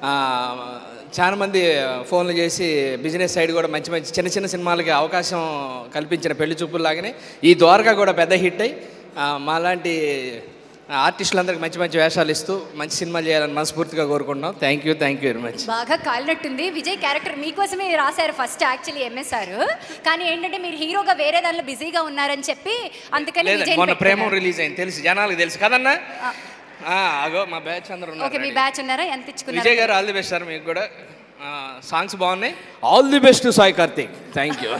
చాలామంది ఫోన్లు చేసి బిజినెస్ సైడ్ కూడా మంచి మంచి చిన్న చిన్న సినిమాలకి అవకాశం కల్పించిన పెళ్లి చూపుల్లాగానే ఈ ద్వారకా కూడా పెద్ద హిట్ అయ్యి మాలాంటి ఆర్టిస్టులందరికీ మంచి మంచి వేషాలు ఇస్తూ మంచి సినిమాలు చేయాలని మనస్ఫూర్తిగా కోరుకుంటున్నాం. Thank you thank you very much. బాగా కాలినట్టుంది. విజయ్ క్యారెక్టర్ మీకోసమే రాశారు ఫస్ట్ యాక్చువల్లీ ఎంఎస్ఆర్. కానీ ఏంటంటే మీరు హీరోగా వేరే దానిలో బిజీగా ఉన్నారని చెప్పి అందుకని మొన్న ప్రేమ రిలీజ్ అయింది తెలుసు, జనాలకు తెలుసు కదన్నా. అగో మా బ్యాచ్ అందరూ ఉన్నారు. ఓకే, మీ బ్యాచ్ ఉన్నారా? ఎంత ఇచ్చుకున్నారు? విజయ్ గారు ఆల్ ది బెస్ట్ సార్. మీకు కూడా సాంగ్స్ బాగున్నాయి. All the best Sai Karthik. Thank you.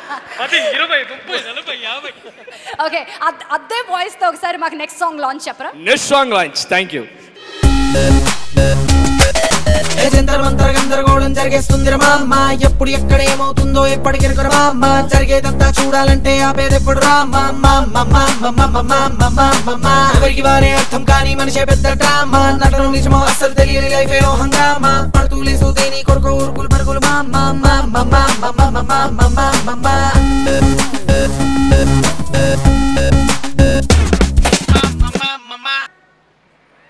Okay, అదే వాయిస్ తో ఒకసారి మాకు నెక్స్ట్ సాంగ్ లాంచ్ చెప్పరా? Next song launch. Thank you. జంతర్ మంతర్ గందరగోళం జరిగేస్తుంది రా మామ, ఎప్పుడు ఎక్కడ ఏమవుతుందో ఎప్పటికెరకరు మామ, జరిగేదంతా చూడాలంటే ఆపేదెప్పుడు రా మామ. ఎవరికి వారే అర్థం కానీ మనిషే పెద్ద డ్రామా, నటన నిజమో అస్సలు తెలియని లైఫ్ ఏదో హంగామా, పడుతూ లేసు దేని కొరకు ఊరుకులు పరుగులు మామ.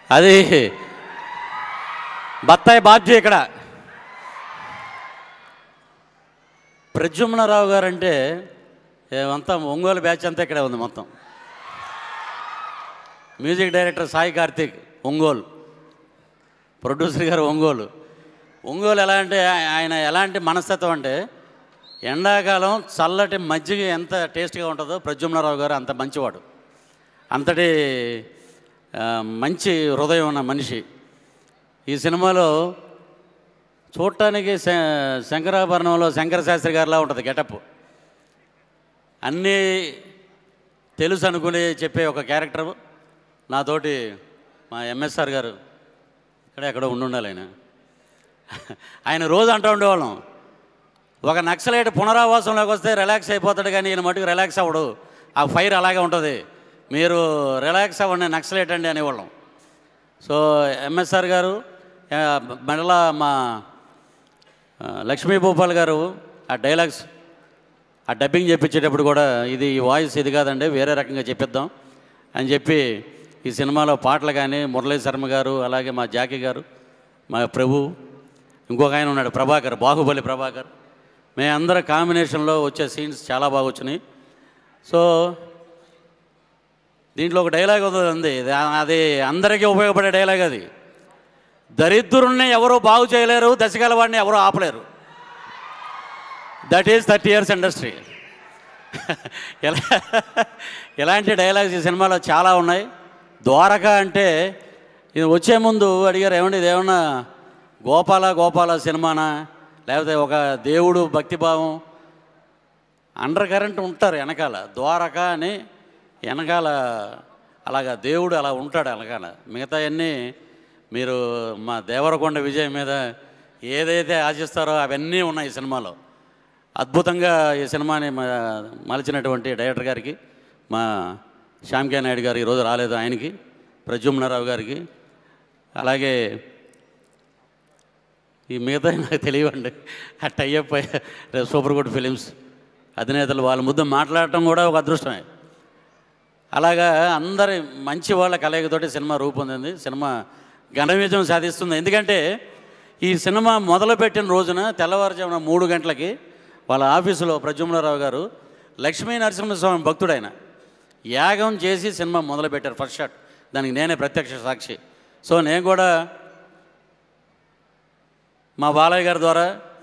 అది బత్తాయి బాబ్జీ ఇక్కడ. ప్రద్యుమ్నరావు గారు అంటే అంతా ఒంగోలు బ్యాచ్ అంతా ఇక్కడే ఉంది మొత్తం. Music director Sai Karthik Ongole, producer గారు ఒంగోలు. ఒంగోలు ఎలా అంటే ఆయన ఎలాంటి మనస్తత్వం అంటే ఎండాకాలం చల్లటి మజ్జిగ ఎంత టేస్ట్గా ఉంటుందో ప్రద్యుమ్నరావు గారు అంత మంచివాడు, అంతటి మంచి హృదయం ఉన్న మనిషి. ఈ సినిమాలో చూడటానికి శంకరాభరణంలో శంకర శాస్త్రి గారిలా ఉంటుంది గెటప్. అన్నీ తెలుసు అనుకుని చెప్పే ఒక క్యారెక్టర్. నాతోటి మా ఎంఎస్ఆర్ గారు ఇక్కడ ఎక్కడో ఉండుండాలి. ఆయన ఆయన రోజు అంటూ ఉండేవాళ్ళం, ఒక నక్సలైట్ పునరావాసంలోకి వస్తే రిలాక్స్ అయిపోతాడు కానీ ఈయన మటుకు రిలాక్స్ అవ్వడు, ఆ ఫైర్ అలాగే ఉంటుంది, మీరు రిలాక్స్ అవ్వండి నక్సలైట్ అండి అనేవాళ్ళం. సో ఎంఎస్ఆర్ గారు మళ్ళా మా లక్ష్మీ భూపాల్ గారు ఆ డైలాగ్స్ ఆ డబ్బింగ్ చెప్పించేటప్పుడు కూడా ఇది ఈ వాయిస్ ఇది కాదండి వేరే రకంగా చెప్పిద్దాం అని చెప్పి ఈ సినిమాలో పాటలు కానీ మురళీ శర్మ గారు, అలాగే మా జాకీ గారు, మా ప్రభు, ఇంకొక ఆయన ఉన్నాడు ప్రభాకర్, బాహుబలి ప్రభాకర్, మేమందరం కాంబినేషన్లో వచ్చే సీన్స్ చాలా బాగా వచ్చినాయి. సో దీంట్లో ఒక డైలాగ్ ఉంది, అది అందరికీ ఉపయోగపడే డైలాగ్. అది దరిద్రుల్ని ఎవరూ బాగు చేయలేరు, దశగల వాడిని ఎవరూ ఆపలేరు. That is thirty years industry. ఎలా ఇలాంటి డైలాగ్స్ ఈ సినిమాలో చాలా ఉన్నాయి. ద్వారక అంటే ఇది వచ్చే ముందు అడిగారు, ఏమండి ఇదేమన్నా గోపాల గోపాల సినిమానా లేకపోతే ఒక దేవుడు భక్తిభావం అండర్ కరెంట్ ఉంటారు వెనకాల. ద్వారక అని వెనకాల అలాగా దేవుడు అలా ఉంటాడు వెనకాల. మిగతా అన్నీ మీరు మా దేవరకొండ విజయ్ మీద ఏదైతే ఆశిస్తారో అవన్నీ ఉన్నాయి ఈ సినిమాలో. అద్భుతంగా ఈ సినిమాని మలిచినటువంటి డైరెక్టర్ గారికి, మా శ్యామ్కే నాయుడు గారు ఈరోజు రాలేదు, ఆయనకి, ప్రద్యుమ్నరావు గారికి, అలాగే ఈ మిగతా నాకు తెలియవండి ఆ టైఅప్ సూపర్ గుడ్ ఫిలిమ్స్ అధినేతలు వాళ్ళ ముద్ద మాట్లాడటం కూడా ఒక అదృష్టమే. అలాగా అందరి మంచి వాళ్ళ కలయికతోటి సినిమా రూపొందింది. సినిమా ఘన విజయం సాధిస్తుంది. ఎందుకంటే ఈ సినిమా మొదలుపెట్టిన రోజున తెల్లవారుజామున మూడు గంటలకి వాళ్ళ ఆఫీసులో ప్రద్యుమ్నరావు గారు లక్ష్మీ నరసింహస్వామి భక్తుడైన యాగం చేసి సినిమా మొదలుపెట్టారు ఫస్ట్ షాట్. దానికి నేనే ప్రత్యక్ష సాక్షి. సో నేను కూడా మా బాలయ్య గారి ద్వారా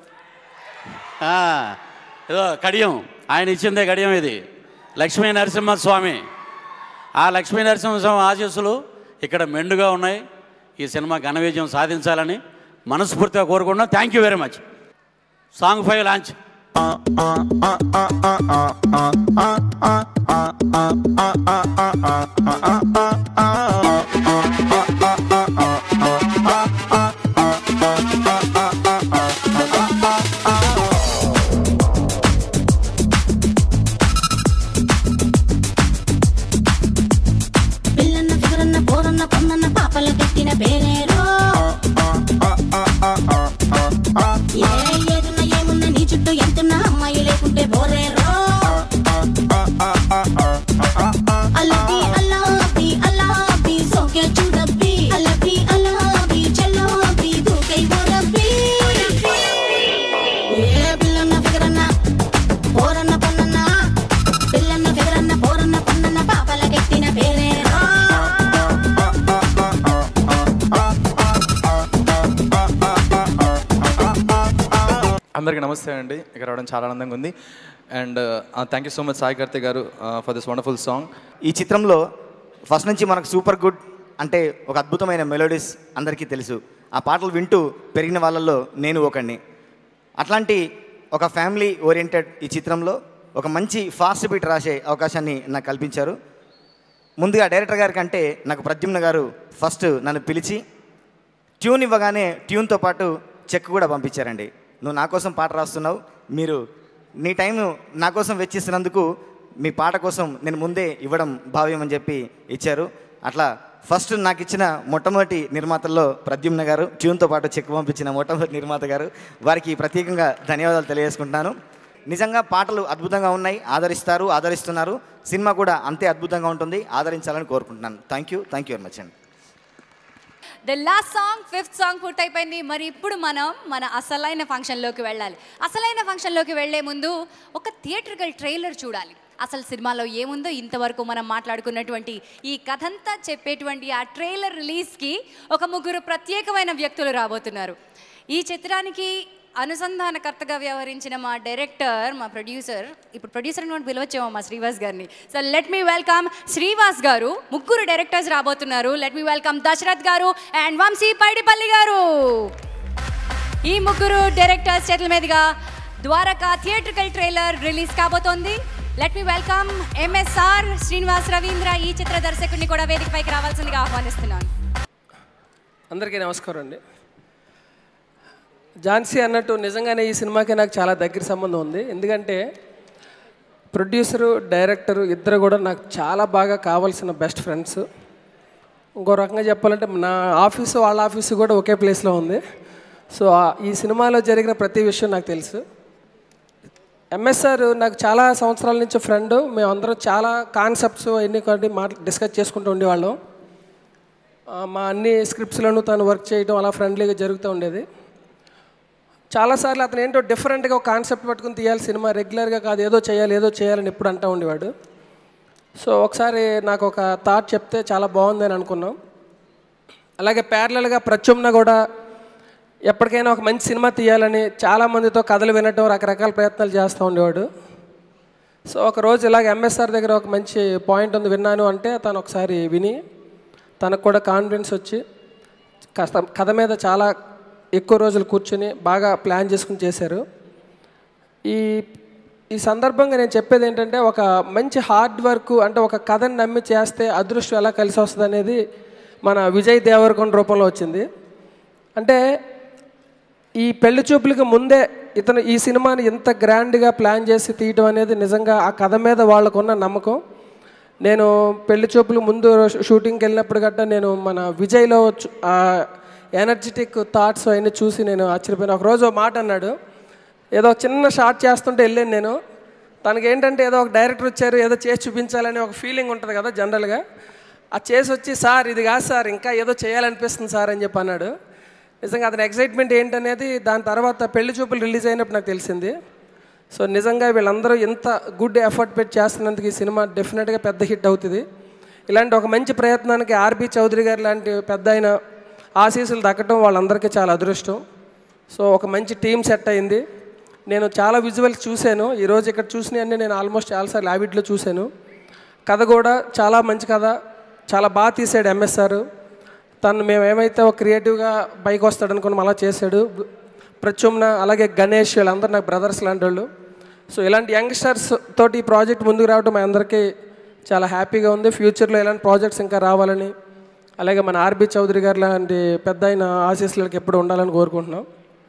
ఏదో కడియం ఆయన ఇచ్చిందే కడియం ఇది లక్ష్మీ నరసింహస్వామి. ఆ లక్ష్మీ నరసింహస్వామి ఆశీస్సులు ఇక్కడ మెండుగా ఉన్నాయి. ఈ సినిమా ఘన విజయం సాధించాలని మనస్ఫూర్తిగా కోరుకుంటున్నాం. Thank you very much. Song five launch. అందరికీ నమస్తే అండి. ఇక్కడ రావడం చాలా ఆనందంగా ఉంది. And thank you so much Sai Karthik గారు ఫర్ దిస్ వండర్ఫుల్ సాంగ్. ఈ చిత్రంలో ఫస్ట్ నుంచి మనకు సూపర్ గుడ్ అంటే ఒక అద్భుతమైన మెలోడీస్ అందరికీ తెలుసు. ఆ పాటలు వింటూ పెరిగిన వాళ్ళల్లో నేను ఒకడిని. అట్లాంటి ఒక ఫ్యామిలీ ఓరియంటెడ్ ఈ చిత్రంలో ఒక మంచి ఫాస్ట్ బీట్ రాసే అవకాశాన్ని నాకు కల్పించారు. ముందుగా డైరెక్టర్ గారి కంటే నాకు ప్రద్యుమ్న గారు ఫస్ట్ నన్ను పిలిచి ట్యూన్ ఇవ్వగానే ట్యూన్తో పాటు చెక్ కూడా పంపించారండి. నువ్వు నా కోసం పాట రాస్తున్నావు, మీరు నీ టైం నా కోసం వెచ్చిస్తున్నందుకు మీ పాట కోసం నేను ముందే ఇవ్వడం భావ్యం అని చెప్పి ఇచ్చారు. అట్లా ఫస్ట్ నాకు ఇచ్చిన మొట్టమొదటి నిర్మాతల్లో ప్రద్యుమ్న గారు, ట్యూన్తో పాటు చెక్ పంపించిన మొట్టమొదటి నిర్మాత గారు, వారికి ప్రత్యేకంగా ధన్యవాదాలు తెలియజేసుకుంటున్నాను. నిజంగా పాటలు అద్భుతంగా ఉన్నాయి, ఆదరిస్తారు, ఆదరిస్తున్నారు. సినిమా కూడా అంతే అద్భుతంగా ఉంటుంది, ఆదరించాలని కోరుకుంటున్నాను. Thank you thank you very much అండి. The last song fifth song పూర్తయిపోయింది. మరి ఇప్పుడు మనం మన అసలైన ఫంక్షన్లోకి వెళ్ళాలి. అసలైన ఫంక్షన్లోకి వెళ్లే ముందు ఒక థియేట్రికల్ ట్రైలర్ చూడాలి. అసలు సినిమాలో ఏముందో ఇంతవరకు మనం మాట్లాడుకున్నటువంటి ఈ కథంతా చెప్పేటువంటి ఆ ట్రైలర్ రిలీజ్కి ఒక ముగ్గురు ప్రత్యేకమైన వ్యక్తులు రాబోతున్నారు. ఈ చిత్రానికి అనుసంధానకర్తగా వ్యవహరించిన మా డైరెక్టర్, మా ప్రొడ్యూసర్, ఇప్పుడు ప్రొడ్యూసర్ అని పిలవచ్చేమో మా శ్రీవాస్ గారిని. So let me welcome Srivas గారు. ముగ్గురు డైరెక్టర్స్ రాబోతున్నారు. లెట్ మీ వెల్కమ్ దశరథ్ గారు అండ్ వంశీ పైడిపల్లి గారు. ఈ ముగ్గురు డైరెక్టర్స్ చేతుల మీదుగా ద్వారకా థియేట్రికల్ ట్రైలర్ రిలీజ్ కాబోతోంది. Let me welcome MSR Srinivas Ravindra. ఈ చిత్ర దర్శకుడిని కూడా వేదికపైకి రావాల్సిందిగా ఆహ్వానిస్తున్నాను. అందరికీ నమస్కారం అండి. ఝాన్సీ అన్నట్టు నిజంగానే ఈ సినిమాకి నాకు చాలా దగ్గర సంబంధం ఉంది. ఎందుకంటే ప్రొడ్యూసరు, డైరెక్టరు ఇద్దరు కూడా నాకు చాలా బాగా కావాల్సిన బెస్ట్ ఫ్రెండ్స్. ఇంకో రకంగా చెప్పాలంటే నా ఆఫీసు వాళ్ళ ఆఫీసు కూడా ఒకే ప్లేస్లో ఉంది. సో ఈ సినిమాలో జరిగిన ప్రతి విషయం నాకు తెలుసు. ఎంఎస్ఆర్ నాకు చాలా సంవత్సరాల నుంచి ఫ్రెండ్. మేమందరం చాలా కాన్సెప్ట్స్ అన్నీ కొన్ని మాట్లా డిస్కస్ చేసుకుంటూ ఉండేవాళ్ళం. మా అన్ని స్క్రిప్ట్స్లను తను వర్క్ చేయడం అలా ఫ్రెండ్లీగా జరుగుతూ ఉండేది. చాలాసార్లు అతను ఏంటో డిఫరెంట్గా ఒక కాన్సెప్ట్ పట్టుకుని తీయాలి సినిమా, రెగ్యులర్గా కాదు ఏదో చేయాలి ఏదో చేయాలని ఎప్పుడు అంటూ ఉండేవాడు. సో ఒకసారి నాకు ఒక థాట్ చెప్తే చాలా బాగుందని అనుకున్నాం. అలాగే ప్యారలల్గా ప్రత్యుమ్న కూడా ఎప్పటికైనా ఒక మంచి సినిమా తీయాలని చాలామందితో కథలు వినటం, రకరకాల ప్రయత్నాలు చేస్తూ ఉండేవాడు. సో ఒకరోజు ఇలాగ ఎంఎస్ఆర్ దగ్గర ఒక మంచి పాయింట్ ఉంది విన్నాను అంటే తను ఒకసారి విని తనకు కూడా కాన్ఫిడెన్స్ వచ్చి కథ కథ మీద చాలా ఎక్కువ రోజులు కూర్చుని బాగా ప్లాన్ చేసుకుని చేశారు. ఈ ఈ సందర్భంగా నేను చెప్పేది ఏంటంటే ఒక మంచి హార్డ్ వర్క్ అంటే ఒక కథని నమ్మి చేస్తే అదృష్టం ఎలా కలిసి వస్తుంది అనేది మన విజయ్ దేవరకొండ రూపంలో వచ్చింది. అంటే ఈ పెళ్లి చూపులకి ముందే ఇతను ఈ సినిమాని ఇంత గ్రాండ్గా ప్లాన్ చేసి తీయటం అనేది నిజంగా ఆ కథ మీద వాళ్ళకున్న నమ్మకం. నేను పెళ్లి చూపులు ముందు షూటింగ్కి వెళ్ళినప్పుడు గట్టా నేను మన విజయ్లో ఎనర్జెటిక్ థాట్స్ అవన్నీ చూసి నేను ఆశ్చర్యపోయాను. ఒకరోజు మాట అన్నాడు, ఏదో చిన్న షార్ట్ చేస్తుంటే వెళ్ళాను నేను. తనకి ఏంటంటే ఏదో ఒక డైరెక్టర్ వచ్చారు ఏదో చేసి చూపించాలని ఒక ఫీలింగ్ ఉంటుంది కదా జనరల్గా. ఆ చేసి వచ్చి సార్ ఇది కాదు సార్ ఇంకా ఏదో చేయాలనిపిస్తుంది సార్ అని చెప్పి అన్నాడు. నిజంగా అతని ఎక్సైట్మెంట్ ఏంటనేది దాని తర్వాత పెళ్లి చూపులు రిలీజ్ అయినప్పుడు నాకు తెలిసింది. సో నిజంగా వీళ్ళందరూ ఇంత గుడ్ ఎఫర్ట్ పెట్టి చేస్తున్నందుకు ఈ సినిమా డెఫినెట్గా పెద్ద హిట్ అవుతుంది. ఇలాంటి ఒక మంచి ప్రయత్నానికి ఆర్బి చౌదరి గారు లాంటి పెద్ద ఆయన ఆశీస్సులు దక్కడం వాళ్ళందరికీ చాలా అదృష్టం. సో ఒక మంచి టీం సెట్ అయింది. నేను చాలా విజువల్స్ చూశాను. ఈరోజు ఇక్కడ చూసినవన్నీ నేను ఆల్మోస్ట్ చాలాసార్లు యావిడ్లో చూశాను. కథ కూడా చాలా మంచి కథ, చాలా బాగా తీసాడు ఎంఎస్ఆర్. తను మేము ఏమైతే ఒక క్రియేటివ్గా బైక్ వస్తాడు అనుకున్నాం అలా చేశాడు. ప్రత్యుమ్న అలాగే గణేష్ వీళ్ళందరూ నాకు బ్రదర్స్ లాంటి వాళ్ళు. సో ఇలాంటి యంగ్స్టర్స్ తోటి ఈ ప్రాజెక్ట్ ముందుకు రావడం మా అందరికీ చాలా హ్యాపీగా ఉంది. ఫ్యూచర్లో ఇలాంటి ప్రాజెక్ట్స్ ఇంకా రావాలని అలాగే మన ఆర్బి చౌదరి గారు లాంటి పెద్ద అయిన ఆశీస్సులకి ఎప్పుడు ఉండాలని కోరుకుంటున్నాం.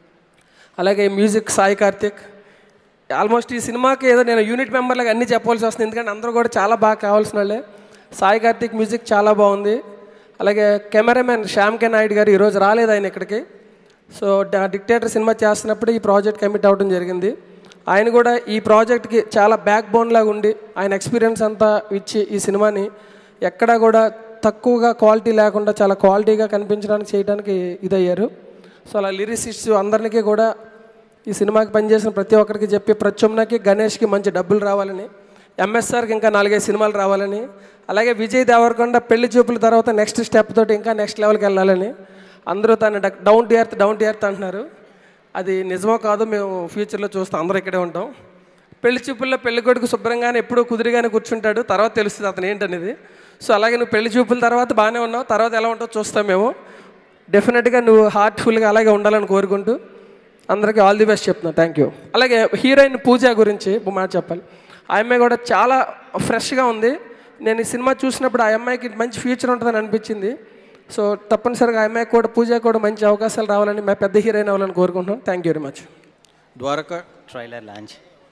అలాగే మ్యూజిక్ సాయి కార్తిక్. ఆల్మోస్ట్ ఈ సినిమాకి ఏదో నేను యూనిట్ మెంబర్లకు అన్నీ చెప్పవలసి వస్తుంది ఎందుకంటే అందరూ కూడా చాలా బాగా కావాల్సిన వాళ్ళే. సాయి కార్తిక్ మ్యూజిక్ చాలా బాగుంది. అలాగే కెమెరామెన్ శ్యామ్ కే నాయుడు గారు ఈరోజు రాలేదు ఆయన ఇక్కడికి. సో డిక్టేటర్ సినిమా చేస్తున్నప్పుడు ఈ ప్రాజెక్ట్ కమిట్ అవ్వడం జరిగింది. ఆయన కూడా ఈ ప్రాజెక్ట్కి చాలా బ్యాక్ బోన్ లాగా ఉండి ఆయన ఎక్స్పీరియన్స్ అంతా ఇచ్చి ఈ సినిమాని ఎక్కడా కూడా తక్కువగా క్వాలిటీ లేకుండా చాలా క్వాలిటీగా కనిపించడానికి చేయడానికి ఇదయ్యారు. సో అలా లిరిసిస్ట్స్ అందరికీ కూడా ఈ సినిమాకి పనిచేసిన ప్రతి ఒక్కరికి చెప్పి ప్రత్యుమ్నకి గణేష్కి మంచి డబ్బులు రావాలని, ఎంఎస్ఆర్కి ఇంకా నాలుగైదు సినిమాలు రావాలని, అలాగే విజయ్ దేవరకొండ పెళ్లి చూపుల తర్వాత నెక్స్ట్ స్టెప్ తోటి ఇంకా నెక్స్ట్ లెవెల్కి వెళ్ళాలని అందరూ తను down to earth down to earth అంటున్నారు. అది నిజమో కాదు మేము ఫ్యూచర్లో చూస్తాం, అందరూ ఇక్కడే ఉంటాం. పెళ్లి చూపుల్లో పెళ్లి కొడుకు శుభ్రంగానే ఎప్పుడూ కుదిరిగానే కూర్చుంటాడు, తర్వాత తెలుస్తుంది అతను ఏంటనేది. సో అలాగే నువ్వు పెళ్లి చూపుల తర్వాత బాగానే ఉన్నావు, తర్వాత ఎలా ఉంటావు చూస్తాం మేము. డెఫినెట్గా నువ్వు హార్ట్ఫుల్గా అలాగే ఉండాలని కోరుకుంటూ అందరికీ ఆల్ ది బెస్ట్ చెప్తున్నాను. Thank you. అలాగే హీరోయిన్ పూజ గురించి మాట చెప్పాలి. ఆ అమ్మాయి కూడా చాలా ఫ్రెష్గా ఉంది. నేను ఈ సినిమా చూసినప్పుడు ఆ అమ్మాయికి మంచి ఫ్యూచర్ ఉంటుందని అనిపించింది. సో తప్పనిసరిగా ఆ అమ్మాయికి కూడా పూజ కూడా మంచి అవకాశాలు రావాలని మా పెద్ద హీరోయిన్ అవ్వాలని కోరుకుంటున్నాను. Thank you very much. Dwaraka trailer launch.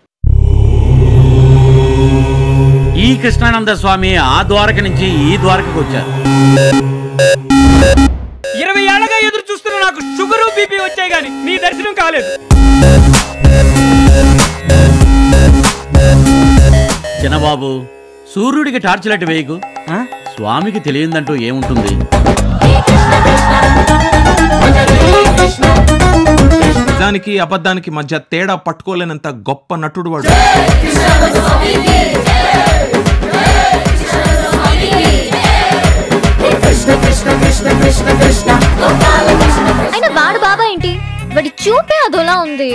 ఈ కృష్ణానంద స్వామి ఆ ద్వారక నుంచి ఈ ద్వారకకు వచ్చారు. ఇరవై ఏళ్ళగా ఎదురు చూస్తున్న నాకు షుగరు బీపీ వచ్చాయి కానీ నీ దర్శనం కాలేదు. చిన్నబాబు సూర్యుడికి టార్చ్ లైట్ వేయకు, స్వామికి తెలియదంటూ ఏముంటుంది. నిజానికి అబద్ధానికి మధ్య తేడా పట్టుకోలేనంత గొప్ప నటుడు వాడు. అయినా వాడు బాబా ఏంటి, వాడి చూపే అదోలా ఉంది.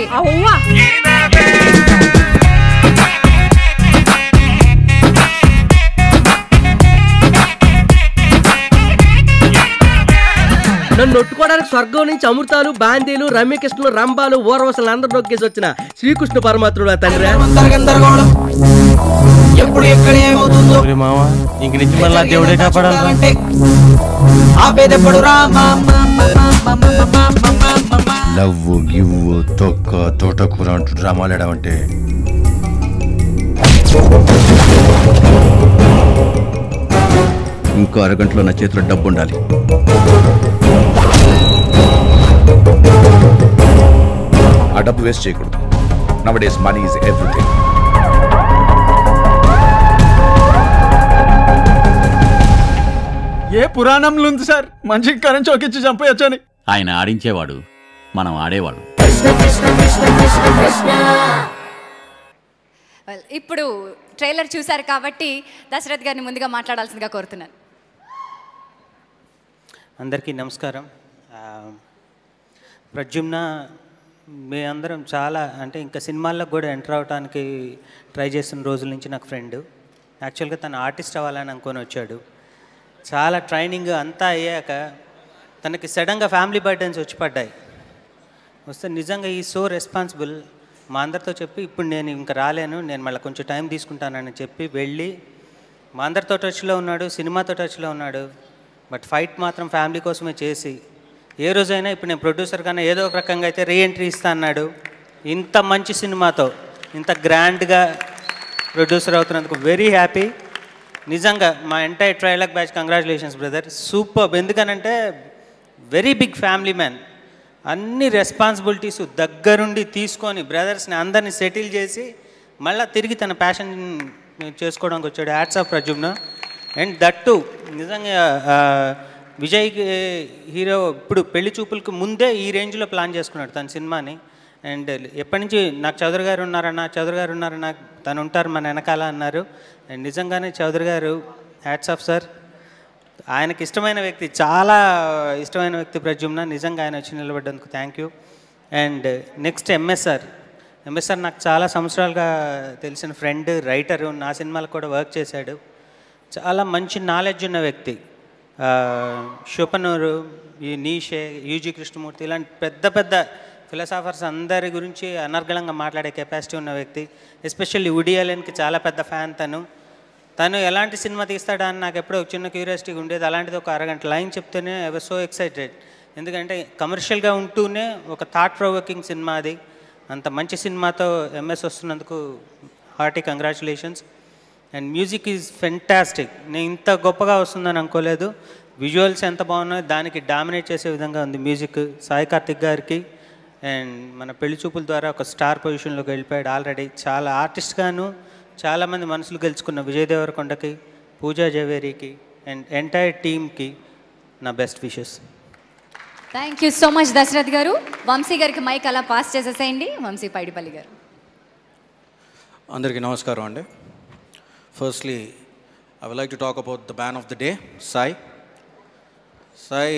నన్ను నొట్టుకోవడానికి స్వర్గం నుంచి అమృతాలు, బాందీలు, రమ్యకృష్ణులు, రంభాలు, ఊర్వశలు అందరూ నొక్కేసి వచ్చిన శ్రీకృష్ణ పరమాత్ముడు తండ్రి. ఎప్పుడు ఎక్కడ ఏమవుతుందో మామ ఇంక నుంచి మళ్ళీ దేవుడే కాపాడాలి. లవ్వు గివ్వు తొక్క తోటకూర అంటూ డ్రామాలు ఆడామంటే ఇంకో అరగంటలో నా చేతిలో డబ్బు ఉండాలి. ఆ డబ్బు వేస్ట్ చేయకూడదు. Nowadays money is everything. ఏ పురాణంలో ఉంది సార్ మనిషికి కరెంట్ చౌకిచ్చి చంపేయచ్చు అని? ఆయన ఆడించేవాడు, మనం ఆడేవాడు. ఇప్పుడు ట్రైలర్ చూశారు కాబట్టి దశరథ్ గారిని ముందుగా మాట్లాడాల్సిందిగా కోరుతున్నాను. అందరికీ నమస్కారం. ప్రద్యుమ్న మీ అందరం చాలా అంటే ఇంకా సినిమాల్లో కూడా ఎంటర్ అవడానికి ట్రై చేస్తున్న రోజుల నుంచి నాకు ఫ్రెండ్. యాక్చువల్గా తను ఆర్టిస్ట్ అవ్వాలని అనుకొని వచ్చాడు. చాలా ట్రైనింగ్ అంతా అయ్యాక తనకి సడన్గా ఫ్యామిలీ బర్డెన్స్ వచ్చి పడ్డాయి. వస్తే నిజంగా ఈ సో రెస్పాన్సిబుల్ మా అందరితో చెప్పి ఇప్పుడు నేను ఇంకా రాలేను, నేను మళ్ళీ కొంచెం టైం తీసుకుంటానని చెప్పి వెళ్ళి మా అందరితో టచ్లో ఉన్నాడు, సినిమాతో టచ్లో ఉన్నాడు. బట్ ఫైట్ మాత్రం ఫ్యామిలీ కోసమే చేసి ఏ రోజైనా ఇప్పుడు నేను ప్రొడ్యూసర్ కన్నా ఏదో ఒక రకంగా అయితే రీఎంట్రీ ఇస్తా అన్నాడు. ఇంత మంచి సినిమాతో ఇంత గ్రాండ్గా ప్రొడ్యూసర్ అవుతున్నందుకు వెరీ హ్యాపీ. నిజంగా మా entire trailer batch congratulations brother, super. ఎందుకనంటే వెరీ బిగ్ ఫ్యామిలీ మ్యాన్, అన్ని రెస్పాన్సిబిలిటీస్ దగ్గరుండి తీసుకొని బ్రదర్స్ని అందరినీ సెటిల్ చేసి మళ్ళీ తిరిగి తన ప్యాషన్ చేసుకోవడానికి వచ్చాడు. Hats off Pradyumna. And that too నిజంగా విజయ్కి హీరో ఇప్పుడు పెళ్లి చూపులకు ముందే ఈ రేంజ్లో ప్లాన్ చేసుకున్నాడు తన సినిమాని. అండ్ ఎప్పటి నుంచి నాకు చౌదరి గారు ఉన్నారన్న చౌదరి గారు ఉన్నారన్న తను ఉంటారు మన వెనకాల అన్నారు. అండ్ నిజంగానే చౌదరి గారు హ్యాట్స్ ఆఫ్ సార్. ఆయనకి ఇష్టమైన వ్యక్తి, చాలా ఇష్టమైన వ్యక్తి ప్రద్యుమ్న. నిజంగా ఆయన వచ్చి నిలబడ్డందుకు thank you. And next MSR. MSR నాకు చాలా సంవత్సరాలుగా తెలిసిన ఫ్రెండ్, రైటరు, నా సినిమాలు కూడా వర్క్ చేశాడు. చాలా మంచి నాలెడ్జ్ ఉన్న వ్యక్తి. షోపనూరు, ఈ నీషే, యూజీ కృష్ణమూర్తి ఇలాంటి పెద్ద పెద్ద ఫిలాసాఫర్స్ అందరి గురించి అనర్గళంగా మాట్లాడే కెపాసిటీ ఉన్న వ్యక్తి. ఎస్పెషల్లీ వుడీ అలెన్కి చాలా పెద్ద ఫ్యాన్ తను. తను ఎలాంటి సినిమా తీస్తాడా అని నాకు ఎప్పుడో చిన్న క్యూరియాసిటీ ఉండేది. అలాంటిది ఒక అరగంట లైన్ చెప్తేనే ఐ వాజ్ సో ఎక్సైటెడ్. ఎందుకంటే కమర్షియల్గా ఉంటూనే ఒక థాట్ ప్రొవోకింగ్ సినిమా అది. అంత మంచి సినిమాతో ఎంఎస్ వస్తున్నందుకు hearty congratulations. And music is fantastic. నేను ఇంత గొప్పగా వస్తుందని అనుకోలేదు. విజువల్స్ ఎంత బాగున్నాయో దానికి డామినేట్ చేసే విధంగా ఉంది మ్యూజిక్. సాయి కార్తిక్ గారికి అండ్ మన పెళ్లి చూపుల ద్వారా ఒక స్టార్ పొజిషన్లోకి వెళ్ళిపోయాడు ఆల్రెడీ. చాలా ఆర్టిస్ట్గాను చాలామంది మనసులు గెలుచుకున్న విజయ్ దేవరకొండకి, పూజా జవేరికి అండ్ ఎంటైర్ టీమ్కి నా best wishes. Thank you so much Dasharath గారు. వంశీ గారికి మైక్ అలా పాస్ చేసేసేయండి. వంశీ పైడిపల్లి గారు. అందరికీ నమస్కారం అండి. Firstly I would like to talk about the man of the day, Sai. Sai,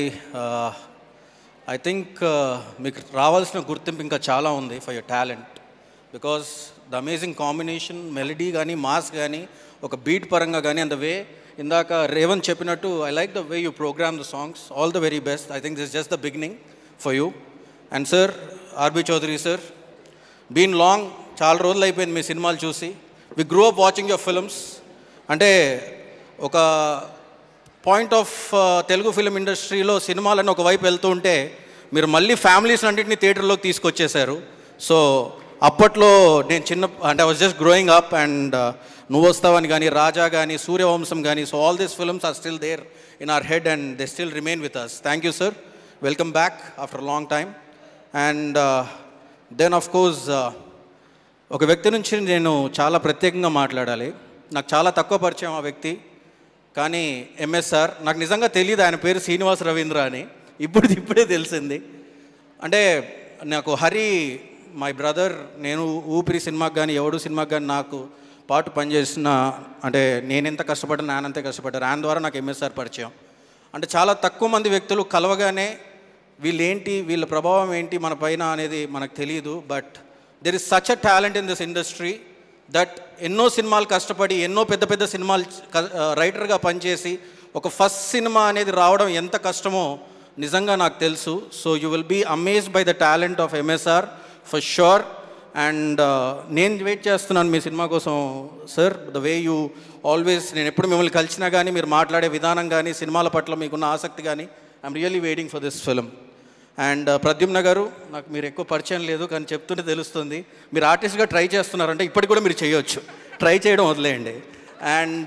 I think మీకు రావాల్సిన గుర్తింపు ఇంకా చాలా ఉంది for your talent. Because the amazing combination, melody కానీ మాస్ కానీ ఒక బీట్ పరంగా కానీ అండ్ ద వే ఇందాక రేవంత్ చెప్పినట్టు I like the way you program the songs. All the very best. I think this just the beginning for you. And sir, RB Chowdary sir, been long, చాలా రోజులు అయిపోయింది మీ సినిమాలు చూసి. We grew up watching your films. అంటే ఒక point of Telugu film ఇండస్ట్రీలో సినిమాలను ఒకవైపు వెళ్తూ ఉంటే మీరు మళ్ళీ ఫ్యామిలీస్ అన్నింటినీ థియేటర్లోకి తీసుకొచ్చేశారు. సో అప్పట్లో నేను చిన్న అంటే I was just growing up and నువ్వు వస్తావని కానీ, రాజా కానీ, సూర్యవంశం కానీ, so all these films are still there in our head and they still remain with us. Thank you sir. Welcome back after long time. And then of course ఒక వ్యక్తి నుంచి నేను చాలా ప్రత్యేకంగా మాట్లాడాలి. నాకు చాలా తక్కువ పరిచయం ఆ వ్యక్తి, కానీ ఎంఎస్ఆర్ నాకు నిజంగా తెలియదు ఆయన పేరు శ్రీనివాస్ రవీంద్ర అని. ఇప్పుడు ఇప్పుడే తెలిసింది. అంటే నాకు హరి మై బ్రదర్, నేను ఊపిరి సినిమాకి కానీ ఎవడు సినిమాకి కానీ నాకు పాటు పనిచేసిన, అంటే నేనెంత కష్టపడ్డా నానంతే కష్టపడ్డారు. ఆయన ద్వారా నాకు ఎంఎస్ఆర్ పరిచయం. అంటే చాలా తక్కువ మంది వ్యక్తులు కలవగానే వీళ్ళేంటి, వీళ్ళ ప్రభావం ఏంటి మన పైన అనేది మనకు తెలియదు. But there is such a talent in this industry that ఎన్నో సినిమాలు కష్టపడి ఎన్నో పెద్ద పెద్ద సినిమాలు రైటర్గా పనిచేసి ఒక ఫస్ట్ సినిమా అనేది రావడం ఎంత కష్టమో నిజంగా నాకు తెలుసు. So you will be amazed by the talent of MSR for sure. And నేను వెయిట్ చేస్తున్నాను మీ సినిమా కోసం sir. The way you always, నేను ఎప్పుడు మిమ్మల్ని కలిసినా కానీ మీరు మాట్లాడే విధానం కానీ సినిమాల పట్ల మీకున్న ఆసక్తి కానీ, I'm really waiting for this film. And Pradyumna గారు, నాకు మీరు ఎక్కువ పరిచయం లేదు కానీ చెప్తుంటే తెలుస్తుంది మీరు ఆర్టిస్ట్గా ట్రై చేస్తున్నారంటే ఇప్పటికి కూడా మీరు చేయొచ్చు, ట్రై చేయడం వదిలేయండి. అండ్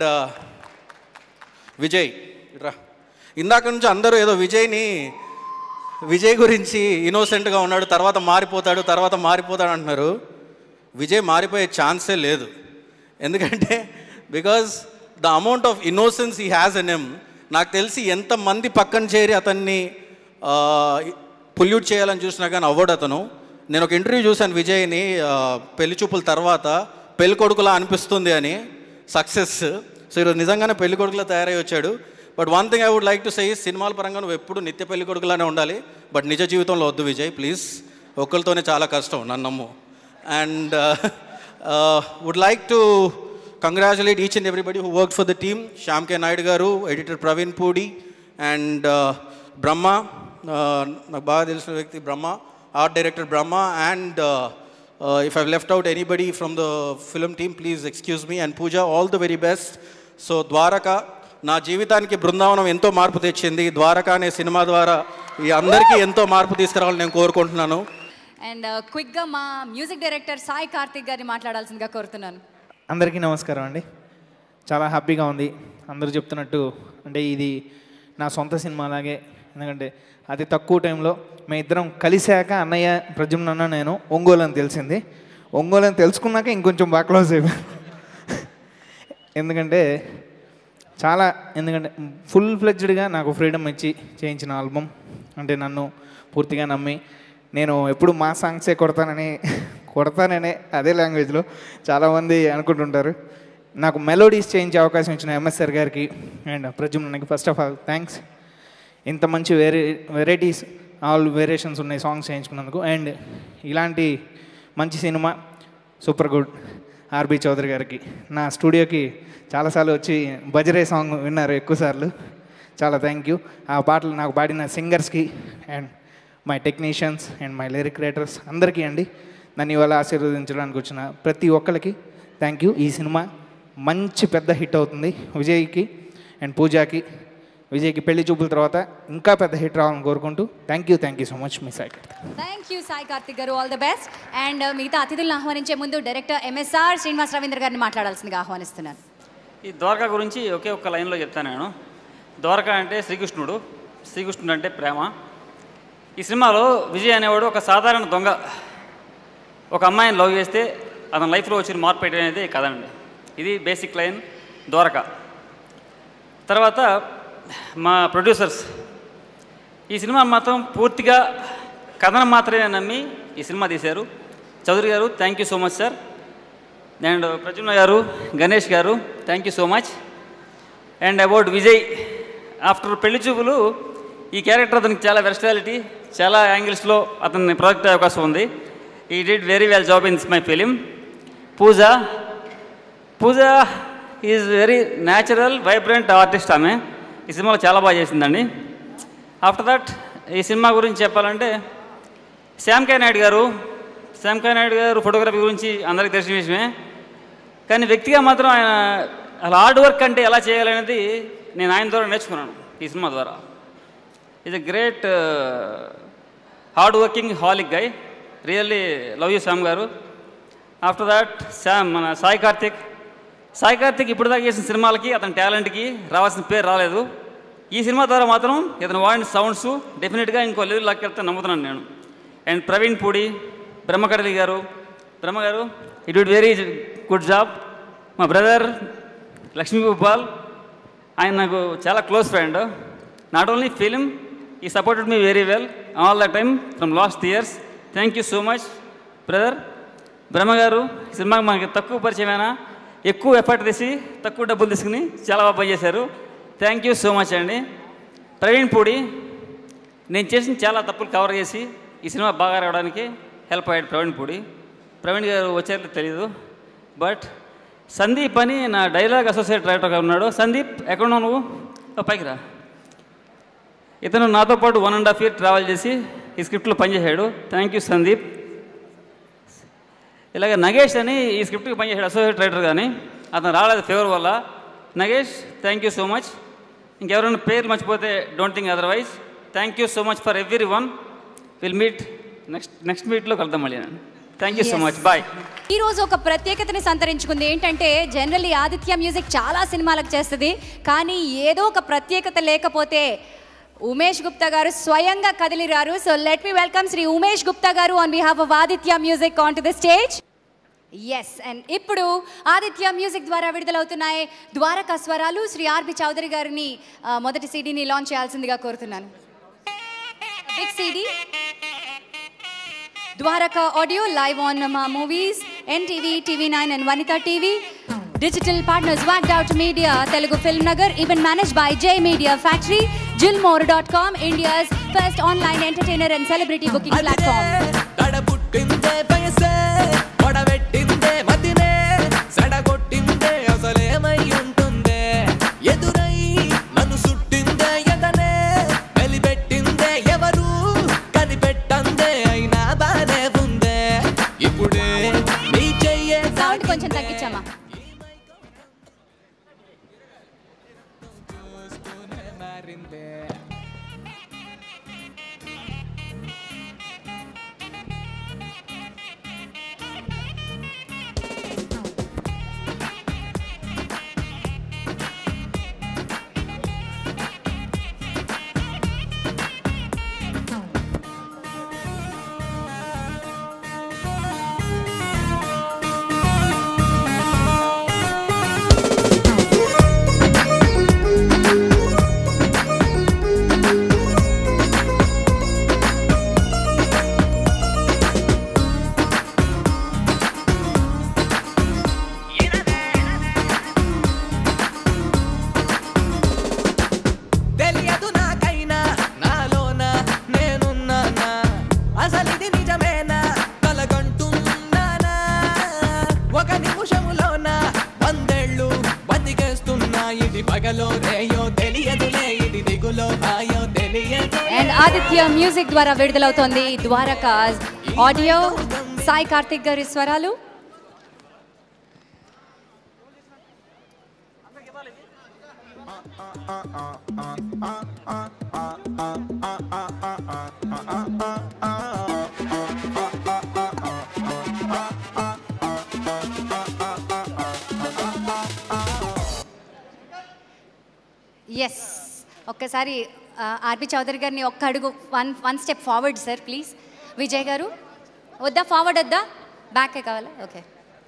విజయ్ రా, ఇందాక నుంచి అందరూ ఏదో విజయ్ని విజయ్ గురించి ఇన్నోసెంట్గా ఉన్నాడు, తర్వాత మారిపోతాడు తర్వాత మారిపోతాడు అంటున్నారు. విజయ్ మారిపోయే ఛాన్సే లేదు. ఎందుకంటే because the amount of innocence he has in him, నాకు తెలిసి ఎంతమంది పక్కన చేరి అతన్ని పొల్యూట్ చేయాలని చూసినా కానీ అవ్వడు అతను. నేను ఒక ఇంటర్వ్యూ చూశాను విజయ్ని పెళ్లి చూపుల తర్వాత, పెళ్లి కొడుకులా అనిపిస్తుంది అని, సక్సెస్. సో ఈరోజు నిజంగానే పెళ్లి కొడుకులా తయారై వచ్చాడు. But one thing I would like to say, సినిమాల పరంగా నువ్వు ఎప్పుడు నిత్య పెళ్లి కొడుకులానే ఉండాలి, బట్ నిజ జీవితంలో వద్దు విజయ్ ప్లీజ్. ఒక్కరితోనే చాలా కష్టం, నన్ను నమ్ము. And would like to congratulate each and everybody who work for the team. Shyam కే నాయుడు గారు, ఎడిటర్ ప్రవీణ్ పూడి, అండ్ బ్రహ్మ, నాకు బాగా తెలిసిన వ్యక్తి Brahma, art director Brahma. And if I left out anybody from the film team please excuse me. And Pooja, all the very best. So Dwaraka నా జీవితానికి బృందావనం ఎంతో మార్పు తెచ్చింది. ద్వారక అనే సినిమా ద్వారా ఈ అందరికీ ఎంతో మార్పు తీసుకురావాలని నేను కోరుకుంటున్నాను. అండ్ క్విక్గా మా మ్యూజిక్ డైరెక్టర్ సాయి కార్తిక్ గారిని మాట్లాడాల్సిందిగా కోరుతున్నాను. అందరికీ నమస్కారం అండి. చాలా హ్యాపీగా ఉంది. అందరూ చెప్తున్నట్టు అంటే ఇది నా సొంత సినిమా లాగే. ఎందుకంటే అతి తక్కువ టైంలో మేము ఇద్దరం కలిశాక అన్నయ్య, ప్రద్యుమ్న, నేను ఒంగోలు అని తెలిసింది. ఒంగోలు అని తెలుసుకున్నాక ఇంకొంచెం బాగా క్లోజ్ అయిపోయాను. ఎందుకంటే చాలా ఎందుకంటే ఫుల్ ఫ్లెడ్జ్డ్గా నాకు ఫ్రీడమ్ ఇచ్చి చేయించిన ఆల్బమ్. అంటే నన్ను పూర్తిగా నమ్మి, నేను ఎప్పుడు మా సాంగ్సే కొడతానని కొడతాననే అదే లాంగ్వేజ్లో చాలామంది అనుకుంటుంటారు. నాకు మెలోడీస్ చేయించే అవకాశం ఇచ్చిన ఎంఎస్ఆర్ గారికి అండ్ ప్రద్యుమ్నకి ఫస్ట్ ఆఫ్ ఆల్ థ్యాంక్స్. ఇంత మంచి వేరే వెరైటీస్ ఆల్ వేరియేషన్స్ ఉన్నాయి సాంగ్స్ చేయించుకున్నందుకు. అండ్ ఇలాంటి మంచి సినిమా సూపర్ గుడ్ ఆర్బి చౌదరి గారికి, నా స్టూడియోకి చాలాసార్లు వచ్చి బజరే సాంగ్ విన్నారు ఎక్కువసార్లు, చాలా థ్యాంక్ యూ. ఆ పాటలు నాకు పాడిన సింగర్స్కి and my technicians and my lyric writers అందరికీ అండి, నన్ను ఇవాళ ఆశీర్వదించడానికి వచ్చిన ప్రతి ఒక్కరికి థ్యాంక్ యూ. ఈ సినిమా మంచి పెద్ద హిట్ అవుతుంది. విజయ్కి అండ్ పూజాకి, విజయ్కి పెళ్లి చూపుల తర్వాత ఇంకా పెద్ద హిట్ రావాలని కోరుకుంటూ thank you thank you so much మీ సాయి కార్తిక్. థ్యాంక్ యూ సాయి కార్తిక్ గారు, ఆల్ ద బెస్ట్. అండ్ మిగతా అతిథులను ఆహ్వానించే ముందు డైరెక్టర్ ఎంఎస్ఆర్ శ్రీనివాస్ రవీంద్ర గారిని మాట్లాడాల్సిందిగా ఆహ్వానిస్తున్నాను. ఈ ద్వారకా గురించి ఒకే ఒక్క లైన్లో చెప్తాను నేను. ద్వారకా అంటే శ్రీకృష్ణుడు, శ్రీకృష్ణుడు అంటే ప్రేమ. ఈ సినిమాలో విజయ్ అనేవాడు ఒక సాధారణ దొంగ ఒక అమ్మాయిని లవ్ చేస్తే అతని లైఫ్లో వచ్చిన మార్పు ఏంటి అనేది కదండి. ఇది బేసిక్ లైన్ ద్వారకా. తర్వాత మా ప్రొడ్యూసర్స్ ఈ సినిమా మాత్రం పూర్తిగా కథనం మాత్రమే నమ్మి ఈ సినిమా తీశారు. చౌదరి గారు thank you so much sir. And Pradyumna గారు, గణేష్ గారు thank you so much. And about Vijay, after Pelli Choopulu ఈ క్యారెక్టర్ అతనికి చాలా వెర్సాలిటీ, చాలా యాంగిల్స్లో అతన్ని ప్రొజెక్ట్ అయ్యే అవకాశం ఉంది. He did very well job in my film. Pooja Pooja is very natural vibrant artist. ఆమె ఈ సినిమాలో చాలా బాగా చేసిందండి. ఆఫ్టర్ దట్ ఈ సినిమా గురించి చెప్పాలంటే శ్యామ్ కే నాయుడు గారు శ్యామ్ కే నాయుడు గారు ఫోటోగ్రఫీ గురించి అందరికీ తెలిసిన విషయమే. కానీ వ్యక్తిగా మాత్రం ఆయన అలా హార్డ్ వర్క్ అంటే ఎలా చేయాలనేది నేను ఆయన ద్వారా నేర్చుకున్నాను ఈ సినిమా ద్వారా. Is a great hard working holic guy. Really love you Shyam గారు. ఆఫ్టర్ దాట్ శ్యామ్ మన సాయి కార్తిక్ సాయి కార్తిక్ ఇప్పుడు దాకా చేసిన సినిమాలకి అతని టాలెంట్కి రావాల్సిన పేరు రాలేదు. ఈ సినిమా ద్వారా మాత్రం ఇతను వాడిన సౌండ్స్ డెఫినెట్గా ఇంకో లెవెల్ లాక్కెళ్తే నమ్ముతున్నాను నేను. అండ్ ప్రవీణ్ పూడి, బ్రహ్మకడలి గారు బ్రహ్మ గారు he did very good job. మా బ్రదర్ లక్ష్మీ భూపాల్, ఆయన నాకు చాలా close friend. Not only film he supported me very well all the time from last years. Thank you so much brother. Brahma గారు సినిమాకి మనకి తక్కువ పరిచయమైనా ఎక్కువ ఎఫర్ట్ తీసి తక్కువ డబ్బులు తీసుకుని చాలా బాగా పనిచేశారు. థ్యాంక్ యూ సో మచ్ అండి. ప్రవీణ్ పూడి నేను చేసిన చాలా తప్పులు కవర్ చేసి ఈ సినిమా బాగా రావడానికి హెల్ప్ అయ్యాడు ప్రవీణ్ పూడి. ప్రవీణ్ గారు వచ్చారో తెలీదు. బట్ సందీప్ అని నా డైలాగ్ అసోసియేట్ రైటర్గా ఉన్నాడు. సందీప్ ఎక్కడున్నావు నువ్వు? పైకి రా. ఇతను నాతో పాటు one and half year travel చేసి ఈ స్క్రిప్ట్లో పనిచేశాడు. Thank you Sandeep. ఇలాగ నగేష్ అని ఈ స్క్రిప్ట్కి పనిచేశాడు అసోసియేట్ రైటర్, కానీ అతను రాలేదు ఫేవర్ వల్ల. Nagesh thank you so much. ఇంకెవరైనా పేర్లు మర్చిపోతే don't think otherwise. Thank you so much for everyone. Will meet next next మీట్లో కలుద్దాం మళ్ళీ. నేను thank you so much. Bye. ఈరోజు ఒక ప్రత్యేకతని సంతరించుకుంది. ఏంటంటే జనరల్లీ ఆదిత్య మ్యూజిక్ చాలా సినిమాలకు చేస్తుంది, కానీ ఏదో ఒక ప్రత్యేకత లేకపోతే ఉమేష్ గుప్తా గారు స్వయంగా కదిలిరారు. So let me welcome Shri Umesh Gupta గారు on behalf of Aditya music on to the stage. Yes, and ఇప్పుడు ఆదిత్య మ్యూజిక్ ద్వారా విడుదలవుతున్నాయి ద్వారకా స్వరాలు. శ్రీ ఆర్బి చౌదరి గారిని మొదటి సీడీని లాంచ్ చేయాల్సిందిగా కోరుతున్నాను. Big CD Dwaraka audio live on Maa movies, NTV, TV nine and Vanitha TV. Digital partners Wagged Out Media, Telugu Film Nagar, even managed by J Media Factory, Jilmore dot com, India's first online entertainer and celebrity booking platform. Sound కొంచెం తగ్గించమ్మా. And Aditya music ద్వారా విడుదలవుతోంది Dwaraka audio. Sai Karthik గారి స్వరాలు. Yes, ఒక్కసారి RB Chowdary గారిని ఒక్క అడుగు one one step forward sir please. Vijay గారు వద్దా, ఫార్వర్డ్ వద్దా, బ్యాకే కావాలా? ఓకే.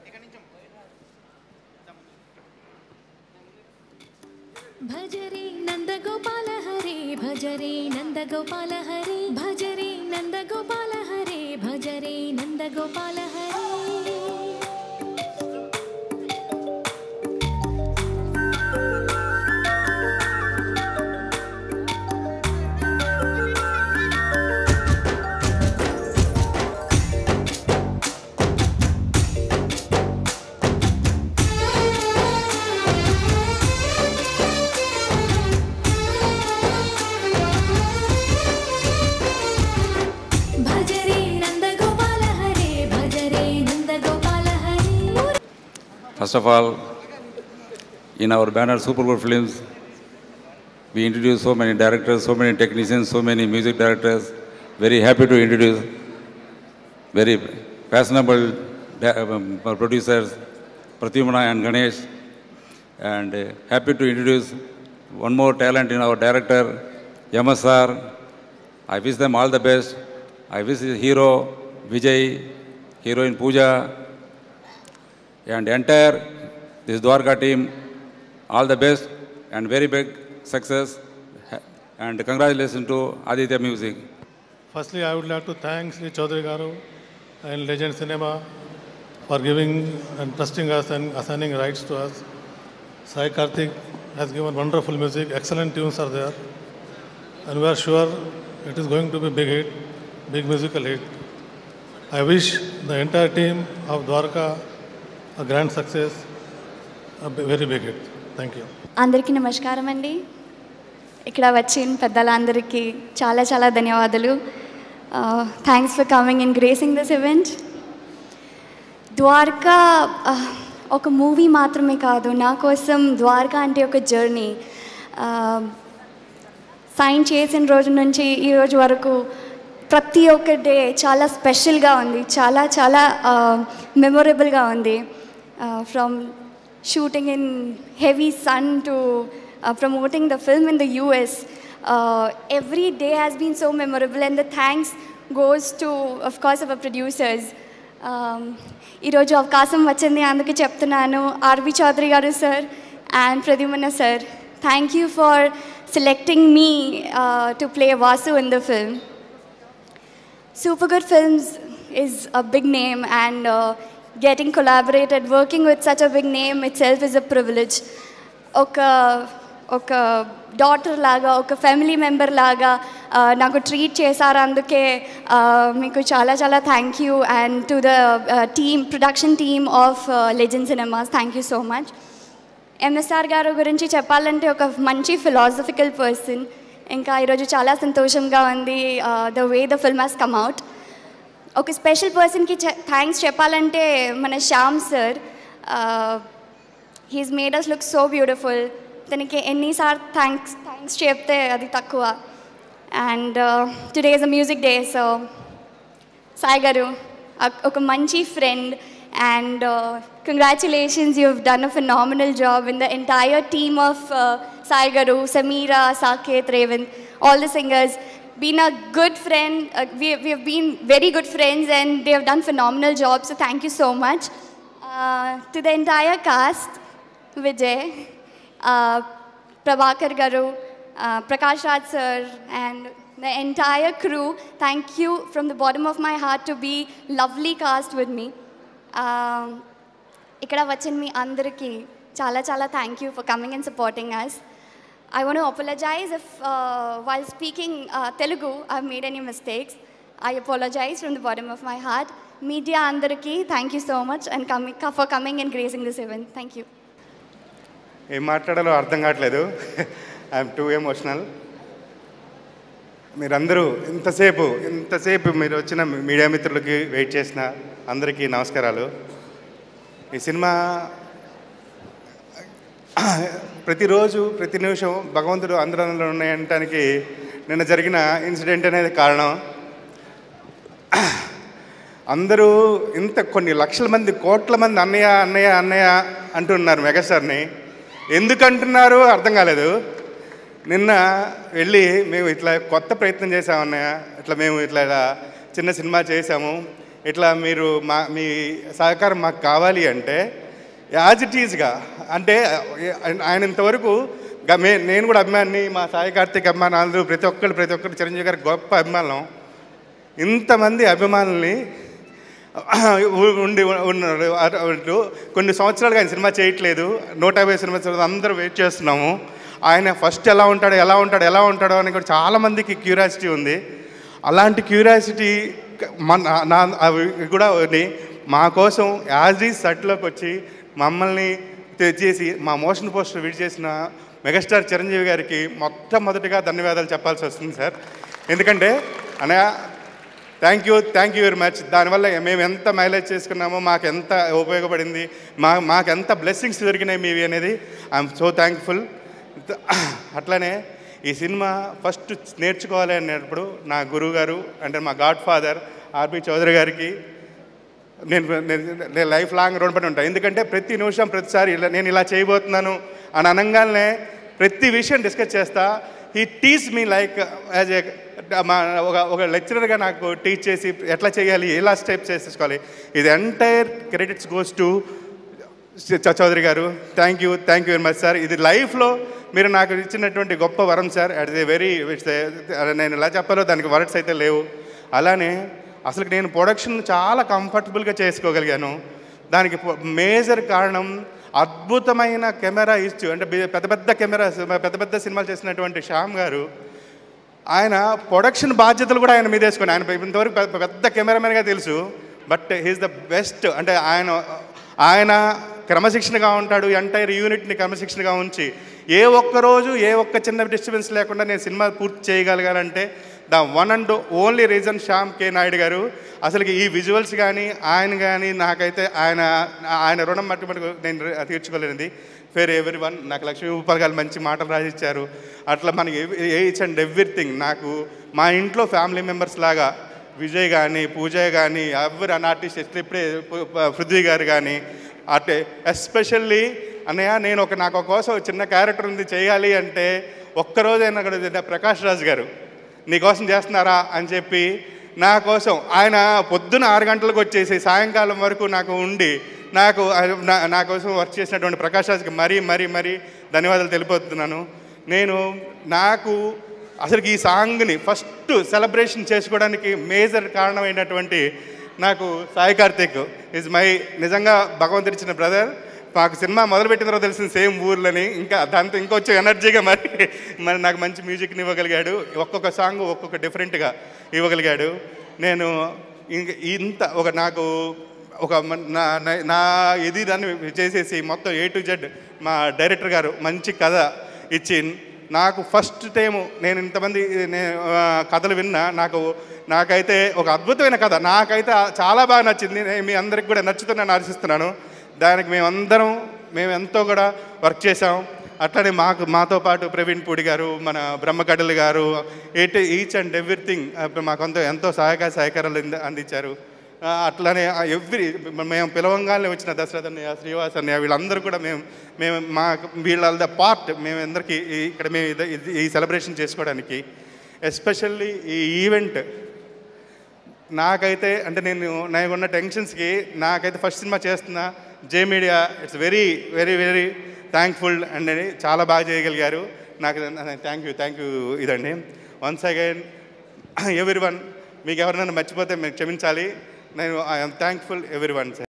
భజరే నందగోపాల హరే, భజరే నందగోపాల హరే, భజరే నందగోపాల హరే, భజరే నందగోపాల హరే. First of all, in our banner Supergood Films, we introduce so many directors, so many technicians, so many music directors. Very happy to introduce very fashionable um, producers, Pratyumna and Ganesh. And uh, happy to introduce one more talent in our director, Yamas sir. I wish them all the best. I wish the hero, Vijay, heroine Pooja, and entire this Dwarka team all the best and very big success. And congratulations to Aditya Music. Firstly, I would like to thank Sri Chaudhary Garu and Legend Cinema for giving and trusting us and assigning rights to us. Sai Karthik has given wonderful music, excellent tunes are there, and we are sure it is going to be big hit, big musical hit. I wish the entire team of Dwarka a grand success, a very big hit. Thank you. అందరికీ నమస్కారం అండి. ఇక్కడ వచ్చిన పెద్దలందరికీ చాలా చాలా ధన్యవాదాలు. Thanks for coming and gracing this event. Dwaraka ఒక మూవీ మాత్రమే కాదు, నా కోసం ద్వారకా అంటే ఒక జర్నీ. సైన్ చేసిన రోజు నుంచి ఈ రోజు వరకు ప్రతి ఒక్క డే చాలా స్పెషల్గా ఉంది, చాలా చాలా మెమొరబుల్గా ఉంది. From shooting in heavy sun to promoting the film in the U S, uh, every day has been so memorable, and the thanks goes to, of course, our producers. ఈరోజు అవకాశం వచ్చింది, అందుకే చెప్తున్నాను. RV Chowdary garu sir and Pradyumna sir, thank you for selecting me to play Vasu in the film. Super Good Films is a big name, and uh, getting collaborated, working with such a big name itself is a privilege. ఒక ఒక daughter లాగా, ఒక family member లాగా నాకు treat చేశారు, అందుకే మీకు చాలా చాలా thank you. And to the team, production team of Legend Cinemas, thank you so much. MSR garu గురించి చెప్పాలంటే ఒక మంచి ఫిలాసఫికల్ పర్సన్. ఇంకా ఈరోజు చాలా సంతోషంగా ఉంది the way the film has come out. ఒక స్పెషల్ పర్సన్కి థ్యాంక్స్ చెప్పాలంటే మన Shyam sir. He's made us look so beautiful. తనకి ఎన్నిసార్లు థ్యాంక్స్ థ్యాంక్స్ చెప్తే అది తక్కువ. And today is a music day, so Sai garu ఒక మంచి friend, and congratulations, you have done a phenomenal job in the entire team of Sai garu, Sameera, Saketh, Revanth, all the singers. Been a good friend, uh, we, we have been very good friends, and they have done phenomenal job, so thank you so much. Uh, to the entire cast, Vijay, uh, Prabhakar Garu, uh, Prakash Raj sir, and the entire crew, thank you from the bottom of my heart to be lovely cast with me. Ikkada vachin mi andariki chala chala thank you for coming and supporting us. I want to apologize if uh, while speaking uh, Telugu I've made any mistakes. I apologize from the bottom of my heart. Media andariki, thank you so much, and coming, for coming and gracing this event. Thank you. ఏం మాట్లాడాలో అర్థం కావట్లేదు. I'm too emotional. మీరందరూ ఇంతసేపు ఇంతసేపు మీరు వచ్చిన media మిత్రులకి వెయిట్ చేసిన అందరికీ నమస్కారాలు. ఈ సినిమా ప్రతిరోజు ప్రతి నిమిషం భగవంతుడు అందరంలో ఉన్నాయంటానికి నిన్న జరిగిన ఇన్సిడెంట్ అనేది కారణం. అందరూ ఇంత కొన్ని లక్షల మంది, కోట్ల మంది అన్నయ్య అన్నయ్య అన్నయ్య అంటున్నారు మెగాస్టార్ని. ఎందుకు అంటున్నారు అర్థం కాలేదు. నిన్న వెళ్ళి మేము ఇట్లా కొత్త ప్రయత్నం చేసాము అన్నయ్య, ఇట్లా మేము ఇట్లా చిన్న సినిమా చేసాము, ఇట్లా మీరు మా మీ సహకారం మాకు కావాలి అంటే యాజ్ ఇట్ ఈజ్గా, అంటే ఆయన ఇంతవరకు మే నేను కూడా అభిమాని, మా సాయి కార్తిక్ అభిమానులు ప్రతి ఒక్కరు ప్రతి ఒక్కరు చిరంజీవి గారి గొప్ప అభిమానం. ఇంతమంది అభిమానుల్ని ఉండి ఉన్నారు. కొన్ని సంవత్సరాలుగా ఆయన సినిమా చేయట్లేదు, నూట యాభై సినిమా అందరూ వెయిట్ చేస్తున్నాము. ఆయన ఫస్ట్ ఎలా ఉంటాడో ఎలా ఉంటాడో ఎలా ఉంటాడో అని కూడా చాలామందికి క్యూరియాసిటీ ఉంది. అలాంటి క్యూరియాసిటీ మన నా కూడా మా కోసం యాజ్ ఈజ్ సెట్లోకి వచ్చి మమ్మల్ని తెచ్చేసి మా మోషన్ పోస్టర్ విడి చేసిన మెగాస్టార్ చిరంజీవి గారికి మొట్టమొదటిగా ధన్యవాదాలు చెప్పాల్సి వస్తుంది సార్. ఎందుకంటే అనగా thank you thank you very much. దానివల్ల మేము ఎంత మైలేజ్ చేసుకున్నామో, మాకు ఎంత ఉపయోగపడింది, మా మాకు ఎంత బ్లెస్సింగ్స్ దొరికినాయి మీవి అనేది ఐఎమ్ సో థ్యాంక్ఫుల్. అట్లానే ఈ సినిమా ఫస్ట్ నేర్చుకోవాలి అనేటప్పుడు నా గురువు గారు అంటే మా గాడ్ ఫాదర్ ఆర్బి చౌదరి గారికి నేను నేను లైఫ్ లాంగ్ రుణపడి ఉంటాను. ఎందుకంటే ప్రతి నిమిషం ప్రతిసారి ఇలా నేను ఇలా చేయబోతున్నాను అని అనగానే ప్రతి విషయం డిస్కస్ చేస్తా. He teach me like as a మా ఒక ఒక లెక్చరర్గా నాకు టీచ్ చేసి ఎట్లా చేయాలి, ఎలా స్టెప్స్ చేసుకోవాలి. ఇది entire credits goes to Chowdary గారు. Thank you thank you very much sir. ఇది లైఫ్లో మీరు నాకు ఇచ్చినటువంటి గొప్ప వరం సార్. అట్ ఏ వెరీ నేను ఎలా చెప్పాలో దానికి వర్డ్స్ అయితే లేవు. అలానే అసలు నేను ప్రొడక్షన్ చాలా కంఫర్టబుల్గా చేసుకోగలిగాను. దానికి మేజర్ కారణం అద్భుతమైన కెమెరా ఇచ్చు, అంటే పెద్ద పెద్ద కెమెరాస్ పెద్ద పెద్ద సినిమాలు చేసినటువంటి శ్యామ్ గారు. ఆయన ప్రొడక్షన్ బాధ్యతలు కూడా ఆయన మీద వేసుకొని, ఆయన ఇంతవరకు పెద్ద కెమెరామెన్గా తెలుసు, బట్ హీఈస్ ద బెస్ట్. అంటే ఆయన ఆయన క్రమశిక్షణగా ఉంటాడు. ఎంటైర్ యూనిట్ని క్రమశిక్షణగా ఉంచి ఏ ఒక్కరోజు ఏ ఒక్క చిన్న డిస్టర్బెన్స్ లేకుండా నేను సినిమా పూర్తి చేయగలిగానంటే the one and only reason Shyam కే నాయుడు గారు. అసలుకి ఈ విజువల్స్ కానీ ఆయన కానీ నాకైతే ఆయన ఆయన రుణం మట్టి మటుకు నేను తీర్చుకోలేనిది. ఫేర్ ఎవ్రీ వన్ నాకు లక్ష్మీ ఉపరగాలు మంచి మాటలు రాసిచ్చారు. అట్లా మనకి ఈచ్ అండ్ ఎవ్రీథింగ్ నాకు మా ఇంట్లో ఫ్యామిలీ మెంబర్స్ లాగా విజయ్ కానీ పూజ కానీ ఎవరు అన్ ఆర్టిస్ట్ ఇప్పుడే పృథ్వీ గారు కానీ అంటే ఎస్పెషల్లీ అన్నయ్య నేను ఒక నాకు కోసం చిన్న క్యారెక్టర్ ఉంది చేయాలి అంటే ఒక్కరోజైనా కూడా ప్రకాష్ రాజ్ గారు నీకోసం చేస్తున్నారా అని చెప్పి నా కోసం ఆయన పొద్దున ఆరు గంటలకు వచ్చేసి సాయంకాలం వరకు నాకు ఉండి నాకు నా కోసం వర్క్ చేసినటువంటి ప్రకాష్ రాజ్కి మరీ మరీ మరీ ధన్యవాదాలు తెలిపోతున్నాను. నేను నాకు అసలు ఈ సాంగ్ని ఫస్ట్ సెలబ్రేషన్ చేసుకోవడానికి మేజర్ కారణమైనటువంటి నాకు సాయి కార్తిక్ ఈజ్ మై నిజంగా భగవంతుడు ఇచ్చిన బ్రదర్. మాకు సినిమా మొదలుపెట్టిన తర్వాత తెలిసిన సేమ్ ఊర్లని ఇంకా దాంతో ఇంకొంచెం ఎనర్జీగా మరి మరి నాకు మంచి మ్యూజిక్ని ఇవ్వగలిగాడు. ఒక్కొక్క సాంగ్ ఒక్కొక్క డిఫరెంట్గా ఇవ్వగలిగాడు. నేను ఇంక ఇంత ఒక నాకు ఒక నా నా ఇది దాన్ని చేసేసి మొత్తం ఏ టు జెడ్ మా డైరెక్టర్ గారు మంచి కథ ఇచ్చి నాకు ఫస్ట్ టైము నేను ఇంతమంది కథలు విన్నా నాకు నాకైతే ఒక అద్భుతమైన కథ నాకైతే చాలా బాగా నచ్చింది. మీ అందరికి కూడా నచ్చుతుందని ఆశిస్తున్నాను. దానికి మేమందరం మేము ఎంతో కూడా వర్క్ చేసాం. అట్లనే మాకు మాతో పాటు ప్రవీణ్ పూడి గారు మన బ్రహ్మకడలి గారు ఎయిట్ ఈచ్ అండ్ ఎవ్రీథింగ్ మాకంతా ఎంతో సహాయక సహకారాలు అందించారు. అట్లానే ఎవ్రీ మేము పిలవంగానే వచ్చిన దశరథ్ అన్నయ్య శ్రీవాస్ అన్నయ్య వీళ్ళందరూ కూడా మేము మేము మా వీళ్ళ ద పార్ట్ మేము అందరికీ ఇక్కడ మేము ఈ సెలబ్రేషన్ చేసుకోవడానికి ఎస్పెషల్లీ ఈ ఈవెంట్ నాకైతే అంటే నేను నాకు ఉన్న టెన్షన్స్కి నాకైతే ఫస్ట్ సినిమా చేస్తున్నా J Media it's very very very thankful and చాలా బాగా చేయగలిగారు. నాకు థ్యాంక్ యూ థ్యాంక్ యూ ఇదండి. వన్స్ అగైన్ ఎవ్రీ వన్ మీకు ఎవరినైనా మర్చిపోతే మీరు క్షమించాలి. నేను ఐఎమ్ థ్యాంక్ఫుల్ ఎవ్రీ వన్.